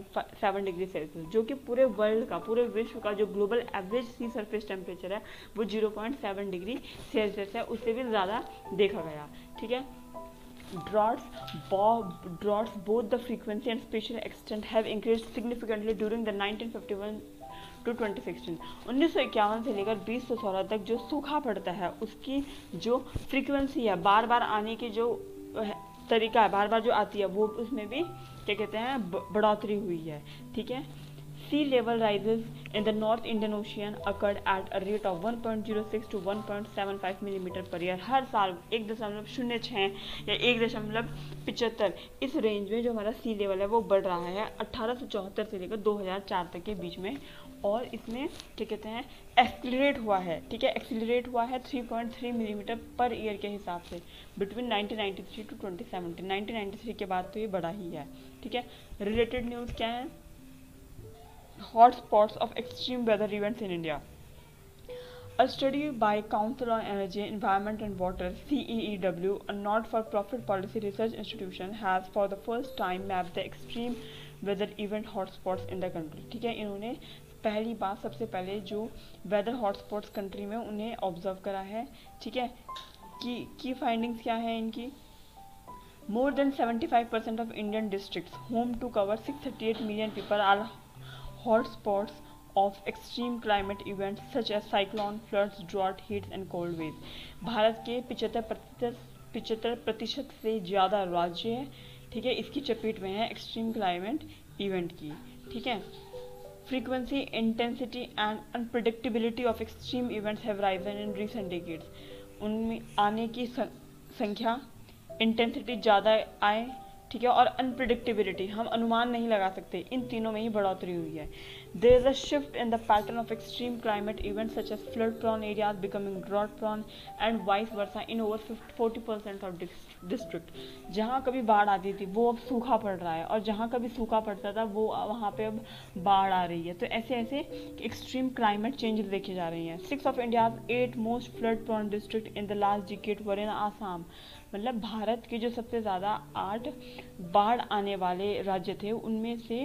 0.7 degree Celsius, जो कि पूरे वर्ल्ड का, पूरे विश्व का जो global average sea surface temperature है वो 0.7 डिग्री सेल्सियस है, उससे भी ज़्यादा देखा गया. ठीक है, droughts both the frequency and spatial extent have increased significantly during the 1951 to 2016. 1951 से लेकर 2016 तक जो सूखा पड़ता है उसकी जो फ्रीक्वेंसी है, बार बार आने की जो तरीका है, बार बार जो आती है वो उसमें भी क्या कहते हैं बढ़ोतरी हुई है. ठीक है, Sea level rises in the North Indian Ocean occurred at a rate of 1.06 to 1.75 millimetre पर ईयर। हर साल 1.06 या 1.75 इस रेंज में जो हमारा सी लेवल है वो बढ़ रहा है 1874 से लेकर 2004 तक के बीच में। और इसमें क्या कहते हैं एक्सीलरेट हुआ है, ठीक है, एक्सीलरेट हुआ है 3.3 मिलीमीटर पर ईयर के हिसाब से बिटवीन 1993 टू 2017। 1993 के बाद तो ये बढ़ा ही है, ठीक है। रिलेटेड न्यूज़ क्या है? Hotspots of extreme weather events in India. A study by Council on Energy, Environment and Water (CEEW), a not-for-profit policy research institution, has for the first time mapped the extreme weather event hotspots in the country. ठीक है, इन्होंने पहली बार सबसे पहले जो weather hotspots country में उन्हें observe करा है, ठीक है। की फाइंडिंग्स क्या है इनकी? More than 75% of Indian districts, home to cover 638 million people, are hotspots of extreme climate events such as cyclone, floods, drought, heat and cold waves. Bharat के 75% से ज़्यादा राज्य है, ठीक है, इसकी चपेट में है एक्सट्रीम क्लाइमेट इवेंट की, ठीक है। Frequency, intensity and unpredictability of extreme events have risen in recent decades. उनमें आने की संख्या, इंटेंसिटी ज़्यादा आए, ठीक है, और अनप्रिडिक्टेबिलिटी हम अनुमान नहीं लगा सकते, इन तीनों में ही बढ़ोतरी हुई है। There is a shift in the pattern of extreme climate events such as flood prone areas becoming drought prone and vice versa in over 40% of district. जहाँ कभी बाढ़ आती थी वो अब सूखा पड़ रहा है, और जहाँ कभी सूखा पड़ता था वो वहाँ पे अब बाढ़ आ रही है। तो ऐसे ऐसे एक्सट्रीम क्लाइमेट चेंजेस देखे जा रही हैं। 6 of India's 8 most flood prone district in the last decade were in Assam. मतलब भारत के जो सबसे ज़्यादा 8 बाढ़ आने वाले राज्य थे उनमें से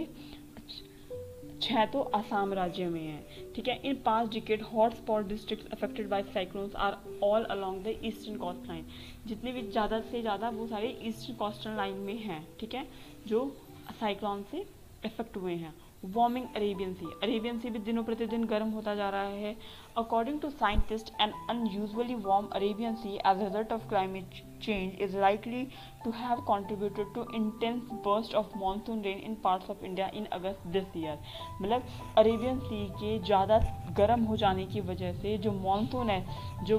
6 तो आसाम राज्य में है, ठीक है। In 5 decade hot spot district affected by cyclones are all along the eastern coast line. जितने भी ज़्यादा से ज़्यादा वो सारे ईस्टर्न कोस्टल लाइन में हैं, ठीक है, जो साइक्लोन से इफेक्ट हुए हैं। वार्मिंग अरेबियन सी भी दिनों प्रतिदिन गर्म होता जा रहा है। According to scientist an unusually warm Arabian Sea as a result of climate change is likely to have contributed to intense burst of monsoon rain in parts of India in August this year। मतलब Arabian Sea के ज़्यादा गर्म हो जाने की वजह से जो मानसून है, जो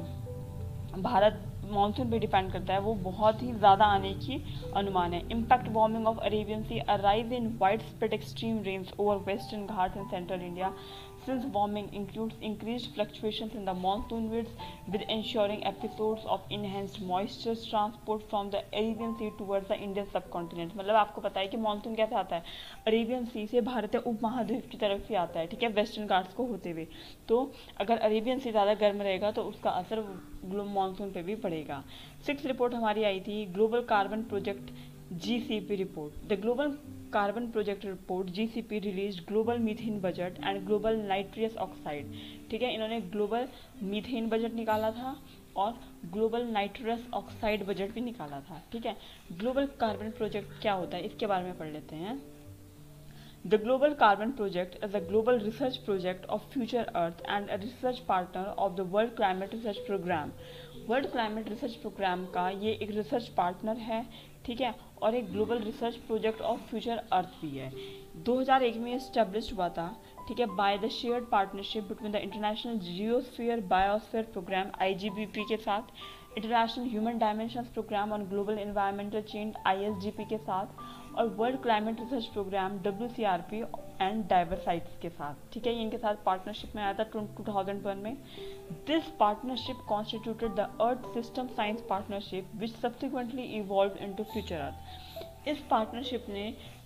भारत मानसून पे डिपेंड करता है, वो बहुत ही ज़्यादा आने की अनुमान है। Impact warming of Arabian Sea, a rise in wide spread extreme rains over western Ghat and central India since warming includes increased fluctuations in the monsoon winds with ensuing episodes of enhanced moisture transport from the Arabian Sea towards the Indian subcontinent। मतलब आपको पता है कि monsoon कैसे आता है, Arabian सी से भारतीय उपमहाद्वीप की तरफ से आता है, ठीक है, वेस्टर्न घाट्स को होते हुए। तो अगर अरेबियन सी ज़्यादा गर्म रहेगा तो उसका असर मानसून पे भी पड़ेगा। 6th रिपोर्ट हमारी आई थी global carbon project GCP report. The Global Carbon Project Report GCP released Global Methane Budget and Global Nitrous Oxide। ठीक है, इन्होंने ग्लोबल मीथेन बजट निकाला था और ग्लोबल नाइट्रस ऑक्साइड बजट भी निकाला था, ठीक है। ग्लोबल कार्बन प्रोजेक्ट क्या होता है इसके बारे में पढ़ लेते हैं। The Global Carbon Project is a global research project of Future Earth and a research partner of the World Climate Research Program। World Climate Research Programme का ये एक रिसर्च पार्टनर है, ठीक है, और एक global research project of Future Earth भी है। 2001 में एस्टेब्लिश हुआ था, ठीक है, by the shared partnership between the International Geosphere Biosphere Programme IGBP के साथ, International Human Dimensions Programme on Global Environmental Change ISGP के साथ, और World Climate Research Programme WCRP and DIVERSITAS के साथ, ठीक है, इनके साथ पार्टनरशिप में आया था 2001 में। This partnership constituted the earth System Science Partnership which subsequently evolve into Future Earth. इस पार्टनरशिप ने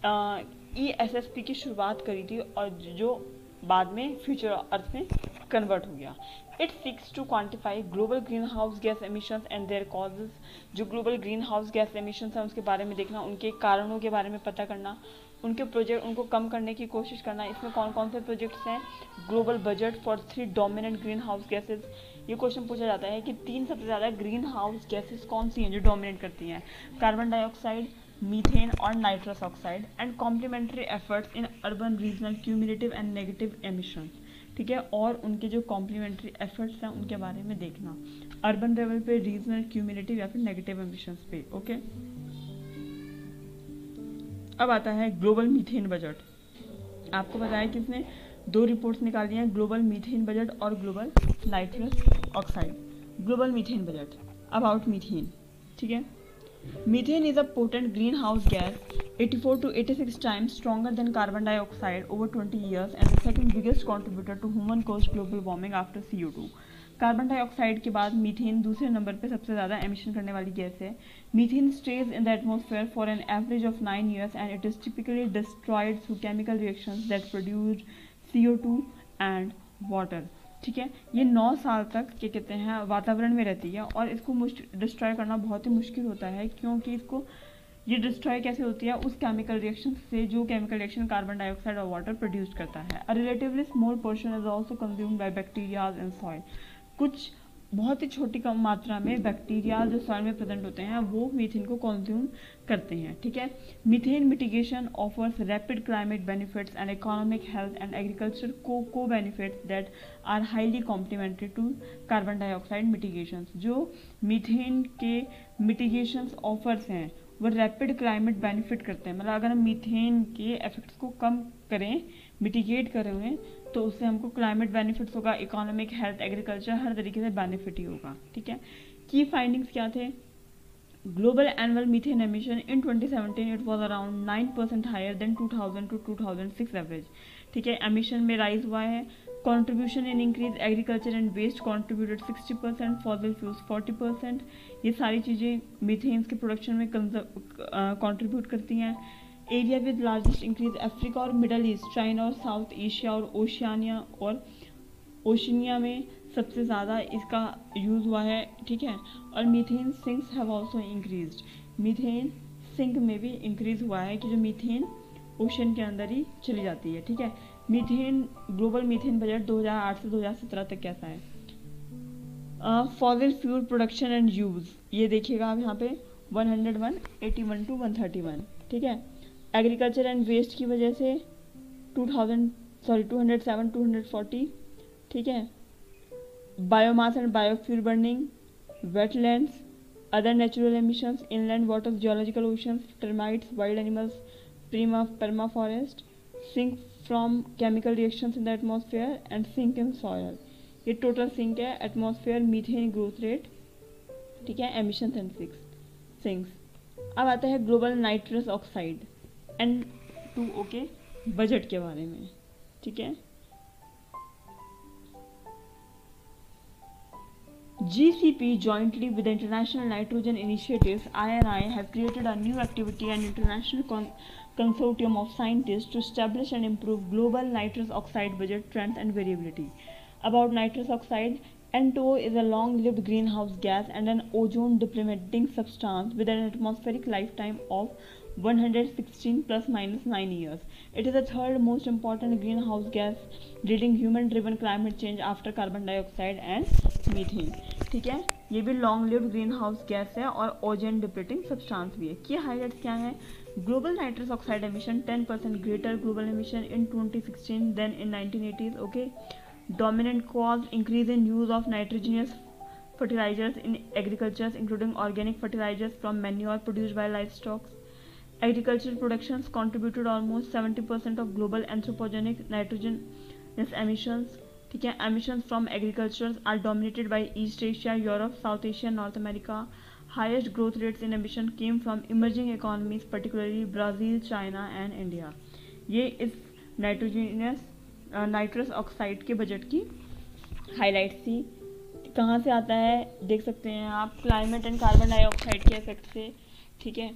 ESSP की शुरुआत करी थी और जो बाद में फ्यूचर अर्थ में कन्वर्ट हो गया। It seeks to quantify global green house gas emissions and their causes. जो global green house gas emissions हैं उसके बारे में देखना, उनके कारणों के बारे में पता करना, उनके प्रोजेक्ट उनको कम करने की कोशिश करना। इसमें कौन कौन से प्रोजेक्ट्स हैं? Global budget for 3 dominant green house gases. ये क्वेश्चन पूछा जाता है कि 3 सबसे ज़्यादा ग्रीन हाउस गैसेज कौन सी हैं जो डोमिनेट करती हैं? कार्बन डाइऑक्साइड, मीथेन और nitrous oxide. And complementary efforts in urban regional cumulative and negative emissions, ठीक है, और उनके जो कॉम्प्लीमेंट्री एफर्ट्स हैं उनके बारे में देखना, अर्बन लेवल पे, रीजनल, क्यूमुलेटिव या फिर नेगेटिव एमिशंस पे, ओके। अब आता है ग्लोबल मीथेन बजट। आपको बताया कि इसने 2 रिपोर्ट्स निकाली हैं, ग्लोबल मीथेन बजट और global nitrous oxide. Global methane budget about methane, ठीक है। Methane is a potent green house gas 84 to 86 times stronger than carbon dioxide over 20 years and the second biggest contributor to human caused global warming after CO2। Carbon dioxide के बाद methane दूसरे number पर सबसे ज़्यादा emission करने वाली गैस है। Methane stage in the atmosphere for an average of 9 years and it is typically destroyed through chemical reactions that produce CO2 and water, ठीक है। ये 9 साल तक क्या कहते हैं वातावरण में रहती है और इसको डिस्ट्रॉय करना बहुत ही मुश्किल होता है, क्योंकि इसको ये डिस्ट्रॉय कैसे होती है उस केमिकल रिएक्शन से जो केमिकल रिएक्शन कार्बन डाइऑक्साइड और वाटर प्रोड्यूस करता है। A relatively small portion is also consumed by bacterias in soil. कुछ बहुत ही छोटी कम मात्रा में बैक्टीरिया जो सॉइल में प्रेजेंट होते हैं वो मीथेन को कंज्यूम करते हैं, ठीक है। Methane mitigation offers rapid climate benefits and economic health and agriculture co benefits that are highly complementary to carbon dioxide mitigations. जो मीथेन के मिटिगेशंस ऑफर्स हैं वो रैपिड क्लाइमेट बेनिफिट करते हैं, मतलब अगर हम मीथेन के इफेक्ट्स को कम करें, मिटिगेट करें, तो उससे हमको क्लाइमेट बेनिफिट्स होगा, इकोनॉमिक, हेल्थ, एग्रीकल्चर, हर तरीके से बेनिफिट ही होगा, ठीक है। की फाइंडिंग्स क्या थे? Global annual methane emission in 2017 it was around 9% higher than 2000 to 2006 average, ठीक है। एमिशन में राइज हुआ है। Contribution in increase agriculture and waste contributed 60%, fossil fuels 40%। ये सारी चीज़ें मीथेन्स के प्रोडक्शन में कंट्रीब्यूट करती हैं। Area with largest increase Africa और मिडल ईस्ट, चाइना और साउथ एशिया और ओशिनिया में सबसे ज़्यादा इसका यूज़ हुआ है, ठीक है। और methane sinks have also increased, methane sink में भी इंक्रीज हुआ है कि जो मीथेन ओशन के अंदर ही चली जाती है, ठीक है। मीथेन ग्लोबल मीथेन बजट 2008 से 2017 तक कैसा है? Fossil fuel production and use, ये देखिएगा आप यहाँ पे 101, 81 to 131, ठीक है। एग्रीकल्चर एंड वेस्ट की वजह से 207, 240, ठीक है। Biomass and biofuel burning, wetlands, other natural emissions, inland waters, geological oceans, termites, wild animals, permafrost, sink from chemical reactions in the atmosphere and sink in soil. ये total sink है, atmosphere, methane growth rate, ठीक है, emissions and sinks. अब आता है global nitrous oxide N2O के budget के बारे में, ठीक है। GCP jointly with the International Nitrogen Initiatives (INI) have created a new activity and international consortium of scientists to establish and improve global nitrous oxide budget trends and variability. About nitrous oxide, N2O is a long-lived greenhouse gas and an ozone-depleting substance with an atmospheric lifetime of 116 plus minus 9 years. It is the third most important greenhouse gas, leading human-driven climate change after carbon dioxide and methane. ठीक है, ये भी long lived green house gas है और ozone depleting substance भी है। की highlights क्या है? Global nitrous oxide emission 10% greater global emission in 2016 than in 1980s. Okay, dominant cause increase in use of nitrogenous fertilizers in agriculture, including organic fertilizers from manure produced by livestock. Agricultural productions contributed almost 70% of global anthropogenic nitrogenous emissions. ठीक है, emissions from agriculture are dominated by East Asia, Europe, South Asia, North America. Highest growth rates in emission came from emerging economies, particularly Brazil, China and India. ये इस nitrous oxide के budget की highlight थी। कहाँ से आता है देख सकते हैं आप, क्लाइमेट एंड कार्बन डाइऑक्साइड के इफेक्ट से, ठीक है,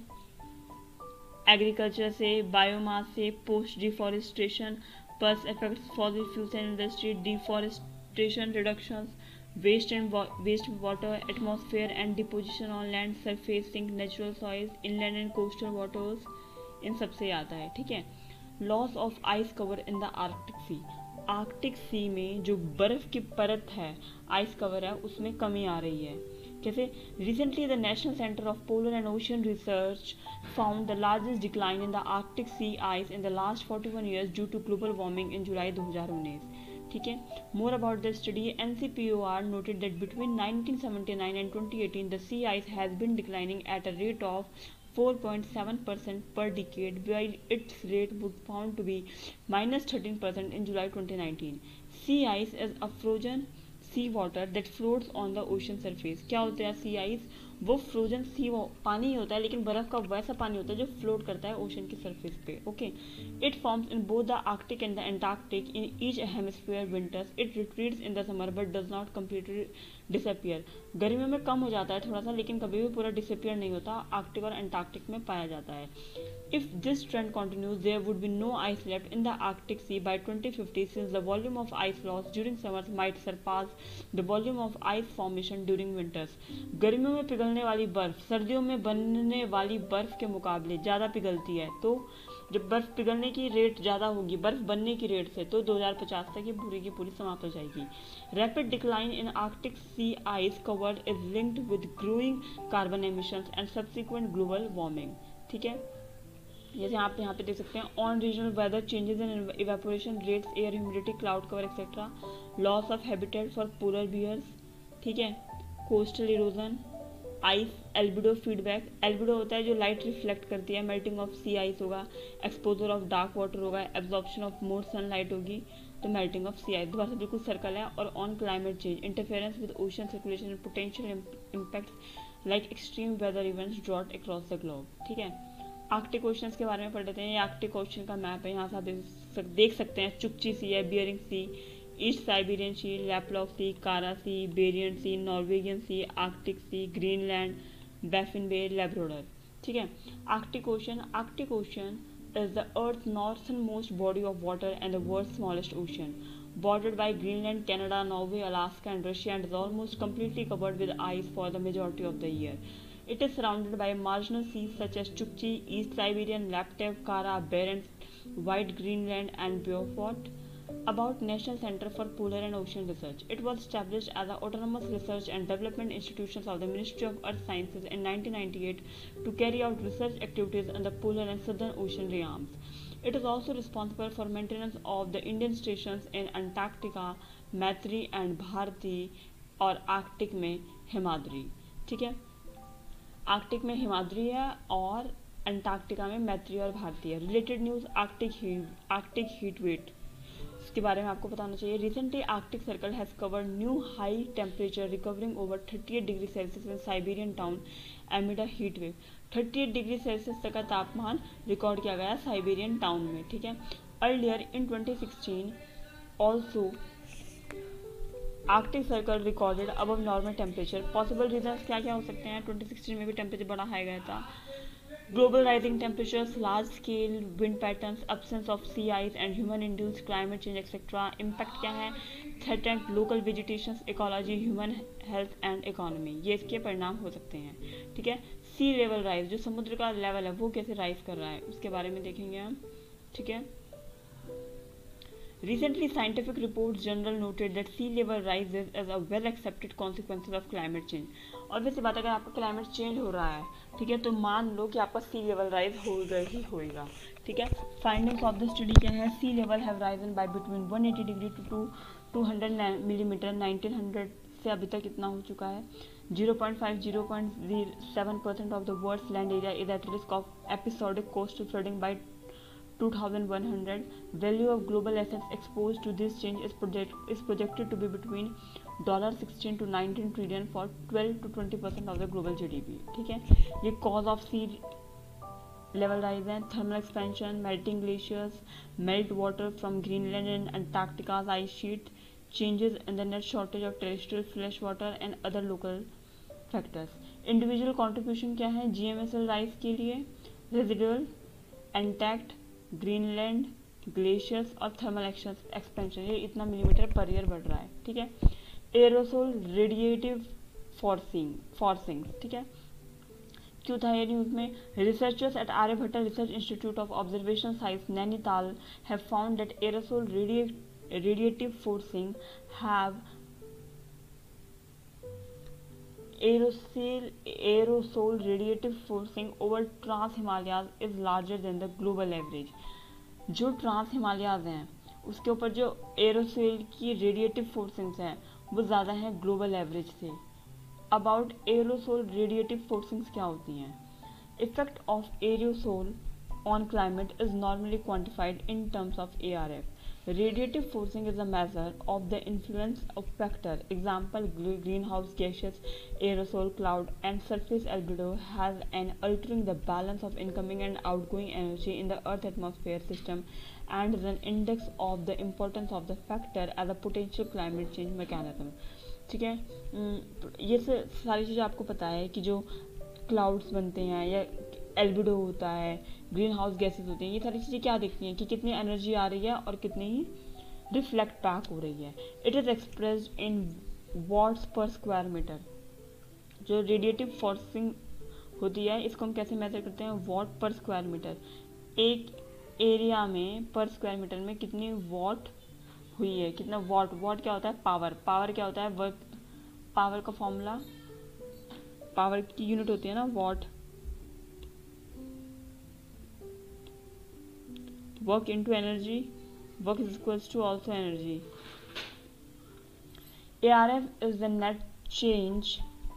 एग्रीकल्चर से, बायोमास से, post deforestation, plus affects fossil fuels and industry, deforestation reductions, waste water, atmosphere and deposition on land surface, sink natural soils, inland and coastal waters, इन सबसे आता है, ठीक है। Loss of ice cover in the Arctic sea, Arctic sea में जो बर्फ की परत है, आइस कवर है, उसमें कमी आ रही है। कैसे? Recently, the National Center of Polar and Ocean Research found the largest decline in the Arctic sea ice in the last 41 years due to global warming in July 2019. ठीक है, more about the study, NCPOR noted that between 1979 and 2018, the sea ice has been declining at a rate of 4.7% per decade, while its rate would found to be -13% in July 2019. Sea ice is a frozen sea water that floats on the ocean surface. क्या होता है सी ice? वो frozen सी पानी ही होता है, लेकिन बर्फ का वैसा पानी होता है जो फ्लोट करता है ओशन की सरफेस पे. Okay, it forms in both the Arctic and the Antarctic in each hemisphere winters. It retreats in the summer but does not completely disappear. गर्मियों में कम हो जाता है थोड़ा सा, लेकिन कभी भी पूरा डिसअपियर नहीं होता. आर्कटिक और एंटार्क्टिक में पाया जाता है. If this trend continues, there would be no ice left in the Arctic Sea by 2050, since the volume of ice loss during summers might surpass the volume of ice formation during winters. गर्मियों में पिघलने वाली बर्फ सर्दियों में बनने वाली बर्फ के मुकाबले ज़्यादा पिघलती है. तो जब बर्फ पिघलने की रेट ज़्यादा होगी बर्फ बनने की रेट से, तो 2050 तक ये पूरी की पूरी समाप्त हो जाएगी. Rapid decline in Arctic sea ice cover is linked with growing carbon emissions and subsequent global warming. ठीक है, जैसे आप यहाँ पे देख सकते हैं. On regional weather changes in evaporation rates, air humidity, cloud cover etcetera, loss of habitat for polar bears. ठीक है, coastal erosion, ice albedo feedback. Albedo होता है जो लाइट रिफ्लेक्ट करती है. मेल्टिंग ऑफ सी आइस होगा, एक्सपोजर ऑफ डार्क वाटर होगा, absorption of more sunlight होगी, तो मेल्टिंग ऑफ सी आइस. दोबारा से बिल्कुल सर्कल है. और on climate change, interference with ocean circulation and potential impacts like extreme weather events drought across the globe. ठीक है, आर्कटिक ओशंस के बारे में पढ़ लेते हैं. ये आर्कटिक ओशन का मैप है, यहाँ से आप देख सकते हैं. चुकची सी है, Bering Sea, East Siberian Sea, Laptev Sea, Kara Sea, Barents Sea, Norwegian Sea, Arctic Sea, Greenland, Baffin Bay, Labrador. ठीक है, Arctic ocean is the Earth's northernmost body of water and the world's smallest ocean, bordered by Greenland, Canada, Norway, Alaska, and Russia, and is almost completely covered with ice for the majority of the year. It is surrounded by marginal seas such as Chukchi, East Siberian, Laptev, Kara, Barents, White Greenland, and Beaufort. About National Center for Polar and Ocean Research. It was established as the Autonomous Research and Development Institutions of the Ministry of Earth Sciences in 1998 to carry out research activities in the polar and southern ocean realms. It is also responsible for maintenance of the Indian stations in Antarctica, Maitri and Bharati, और Arctic में हिमाद्री. ठीक है, Arctic में हिमाद्री है और Antarctica में मैत्री और भारती है. Related news, Arctic heat wave के बारे में आपको बताना चाहिए. Recently Arctic circle has covered new high temperature recovering over 38 degree Celsius in Siberian town amid a heat wave. 38 degree Celsius तक का तापमान रिकॉर्ड किया गया साइबेरियन टाउन में. ठीक है, earlier in 2016 also Arctic circle recorded above normal temperature. Possible reasons क्या क्या हो सकते हैं? 2016 में भी टेम्परेचर बड़ा हाई गया था. Global rising temperatures, large-scale wind patterns, absence of sea ice, and human-induced climate change, etc. Impact क्या है? Threatened local vegetation, ecology, human health and economy. ये इसके परिणाम हो सकते हैं. ठीक है, सी लेवल राइज, जो समुद्र का लेवल है वो कैसे राइज कर रहा है उसके बारे में देखेंगे हम. ठीक है, recently scientific reports journal noted that sea level rises as a well accepted consequence of climate change. और वैसे बात अगर आपका क्लाइमेट चेंज हो रहा है, ठीक है, तो मान लो कि आपका सी लेवल राइज होगा ही होगा. ठीक है, फाइंडिंग्स ऑफ द स्टडी क्या है? Sea level have risen by between 180 degree to 200 millimetre. 1900 से अभी तक इतना हो चुका है. 0.50.07% of the world's land area is at risk of episodic coastal flooding by 2100. Value of global assets exposed to this change is projected to be between $16 to 19 trillion for 12 to 20% of the global GDP. ठीक है, ये cause of sea level rise है. Thermal expansion, melting glaciers, melt water from Greenland and Antarctica's ice sheet, changes in the net shortage of terrestrial fresh water and other local factors. Individual contribution क्या है GMSL rise के लिए? Residual, intact, Greenland, glaciers और thermal expansion, ये इतना millimetre पर year बढ़ रहा है. ठीक है, एरोसोल रेडिएटिव फॉर्सिंग. ठीक है, क्यों था ये न्यूज़ में? Researchers at Aryabhatta research institute of observation science Nainital have found that aerosol radiative forcing have aerosol radiative forcing over trans Himalayas is larger than the global average. जो ट्रांस हिमालयाज हैं उसके ऊपर जो एरोसोल की रेडिएटिव फोर्सिंग्स हैं वो ज़्यादा हैं ग्लोबल एवरेज से. अबाउट एरोसोल रेडिएटिव फोर्सिंग्स क्या होती हैं? Effect of aerosol on climate is normally quantified in terms of ARF. Radiative forcing is a measure of the influence of factor. Example: greenhouse gases, aerosol cloud, and surface albedo has an altering the balance of incoming and outgoing energy in the Earth atmosphere system, and is an index of the importance of the factor as a potential climate change mechanism. ठीक है, ये सारी चीज़ें आपको पता है कि जो क्लाउड्स बनते हैं या एल्बिडो होता है, ग्रीन हाउस गैसेज होती हैं, ये सारी चीज़ें क्या देखती हैं कि कितनी एनर्जी आ रही है और कितनी ही रिफ्लेक्ट बैक हो रही है. It is expressed in watts per square metre. जो रेडिएटिव फोर्सिंग होती है इसको हम कैसे मेजर करते हैं? वॉट पर स्क्वायर मीटर. एक एरिया में पर स्क्वायर मीटर में कितनी वॉट हुई है, कितना वॉट. वॉट क्या होता है? पावर. पावर क्या होता है? वर्क. पावर का फॉर्मूला, पावर की यूनिट होती है ना watt. Work into energy. Work is equals to also energy. ARF is the net change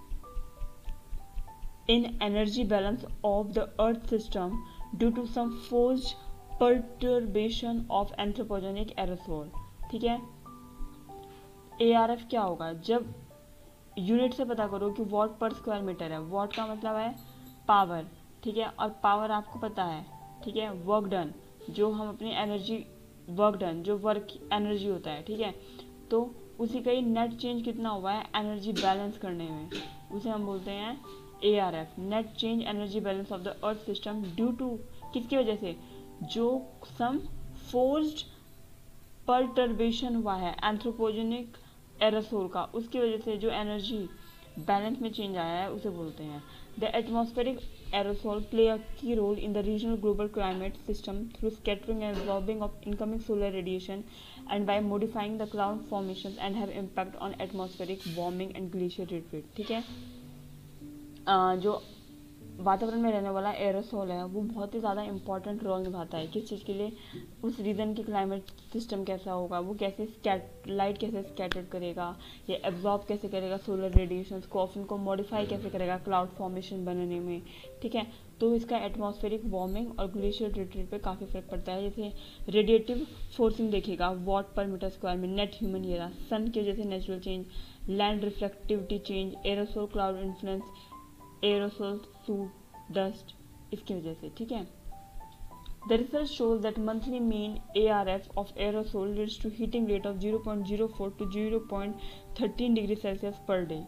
in energy balance of the earth system due to some forced perturbation of anthropogenic aerosol. ठीक है, ARF क्या होगा? जब unit से पता करो कि what पर स्क्वायर मीटर है. वॉट का मतलब है पावर. ठीक है, और पावर आपको पता है. ठीक है, वर्क डन, जो हम अपनी एनर्जी, वर्क डन जो वर्क एनर्जी होता है. ठीक है, तो उसी का ही नेट चेंज कितना हुआ है एनर्जी बैलेंस करने में, उसे हम बोलते हैं ARF, net change energy balance of the earth system due to, किसकी वजह से? जो सम फोर्स्ड परटर्बेशन हुआ है एंथ्रोपोजेनिक एरोसोल का, उसकी वजह से जो एनर्जी बैलेंस में चेंज आया है उसे बोलते हैं. The atmospheric aerosol play a key role in the regional global climate system through scattering and absorbing of incoming solar radiation and by modifying the cloud formations and have impact on atmospheric warming and glacier retreat. ठीक है, जो वातावरण में रहने वाला aerosol है वो बहुत ही ज़्यादा इंपॉर्टेंट रोल निभाता है. किस चीज़ के लिए? उस रीजन की क्लाइमेट सिस्टम कैसा होगा, वो कैसे लाइट कैसे स्कैटर करेगा, या एब्जॉर्ब कैसे करेगा सोलर रेडिएशंस को, ऑफ इनको मॉडिफाई कैसे करेगा क्लाउड फॉर्मेशन बनने में. ठीक है, तो इसका एटमॉस्फेरिक वार्मिंग और ग्लेशियर रिट्रीट पे काफ़ी फर्क पड़ता है. जैसे रेडिएटिव फोर्सिंग देखिएगा वॉट पर मीटर स्क्वायर में, नेट ह्यूमन ईयर, सन की वजह से natural change, land reflectivity change, aerosol cloud influence, aerosol soot dust, इसकी वजह से. ठीक है, the research shows that monthly mean ARF of aerosol leads to heating rate of 0.04 to 0.13 degree Celsius per day.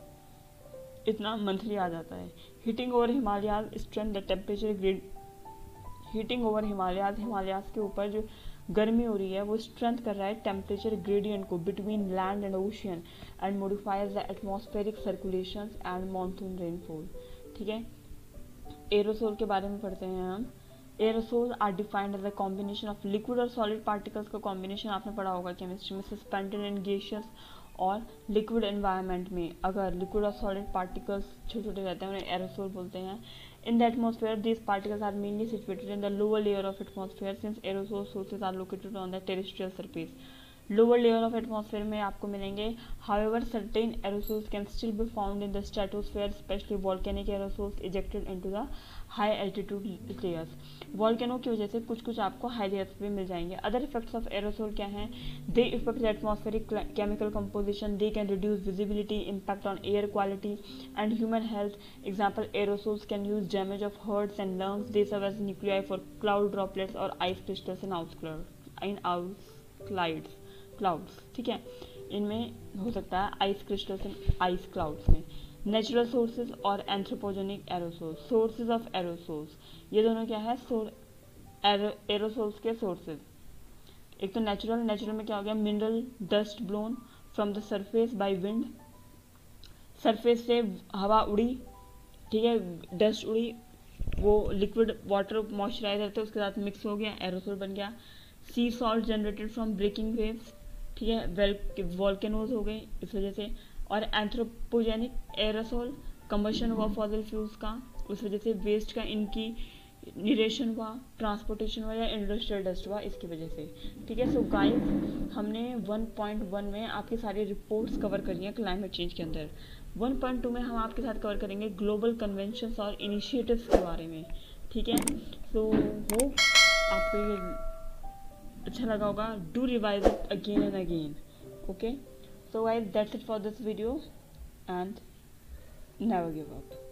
इतना monthly आ जाता है. Heating over Himalayas strength the temperature grade. Heating over Himalayas के ऊपर जो गर्मी हो रही है वो स्ट्रेंथ कर रहा है टेम्परेचर ग्रेडियंट को between land and ocean and modifies the atmospheric circulation and monsoon rainfall. ठीक है, एरोसोल के बारे में पढ़ते हैं हम. Aerosol are defined as a combination of liquid और सॉलिड पार्टिकल्स का कॉम्बिनेशन. आपने पढ़ा होगा केमिस्ट्री में, सस्पेंडेड इन गैसियस और लिक्विड एनवायरनमेंट में अगर लिक्विड और सॉलिड पार्टिकल्स छोटे छोटे रहते हैं उन्हें एरोसोल बोलते हैं. In the atmosphere, these particles are mainly situated in the lower layer of atmosphere since aerosol sources are located on the terrestrial surface. Lower layer of atmosphere में आपको मिलेंगे. However, certain aerosols can still be found in the stratosphere, especially volcanic aerosols ejected into the high altitude layers. Volcano की वजह से कुछ कुछ आपको high layers पे मिल जाएंगे. Other effects of aerosol क्या हैं? They affect the atmospheric chemical composition. They can reduce visibility, impact on air quality and human health. Example: aerosols can use damage of hearts and lungs. They serve as nuclei for cloud droplets or ice crystals in clouds. ठीक है, इनमें हो सकता है ice crystals in ice clouds में. Natural sources और anthropogenic aerosols. Sources of aerosols, ये दोनों क्या है? एरोसोल्स के सोर्सेज. एक तो नेचुरल में क्या हो गया? Mineral dust blown from the surface by wind. Surface से हवा उड़ी, ठीक है, डस्ट उड़ी, वो लिक्विड वाटर मॉइस्चराइजर थे उसके साथ मिक्स हो गया, एरोसोल बन गया. Sea salt generated from breaking waves, ठीक है, वॉल्केनोज हो गए इस वजह से. और एंथ्रोपोजेनिक एरोसोल, कंबशन हुआ फॉसिल फ्यूल्स का, उस वजह से वेस्ट का इनकी निरेशन हुआ, ट्रांसपोर्टेशन हुआ या इंडस्ट्रियल डस्ट हुआ, इसकी वजह से। ठीक है, सो गाइस हमने 1.1 में आपकी सारी रिपोर्ट्स कवर करी हैं क्लाइमेट चेंज के अंदर। 1.2 में हम आपके साथ कवर करेंगे ग्लोबल कन्वेंशंस और इनिशिएटिव्स के बारे में। ठीक है, सो होप आपको ये अच्छा लगा होगा। Do revise it again and again. Okay, so guys, that's it for this video and never give up.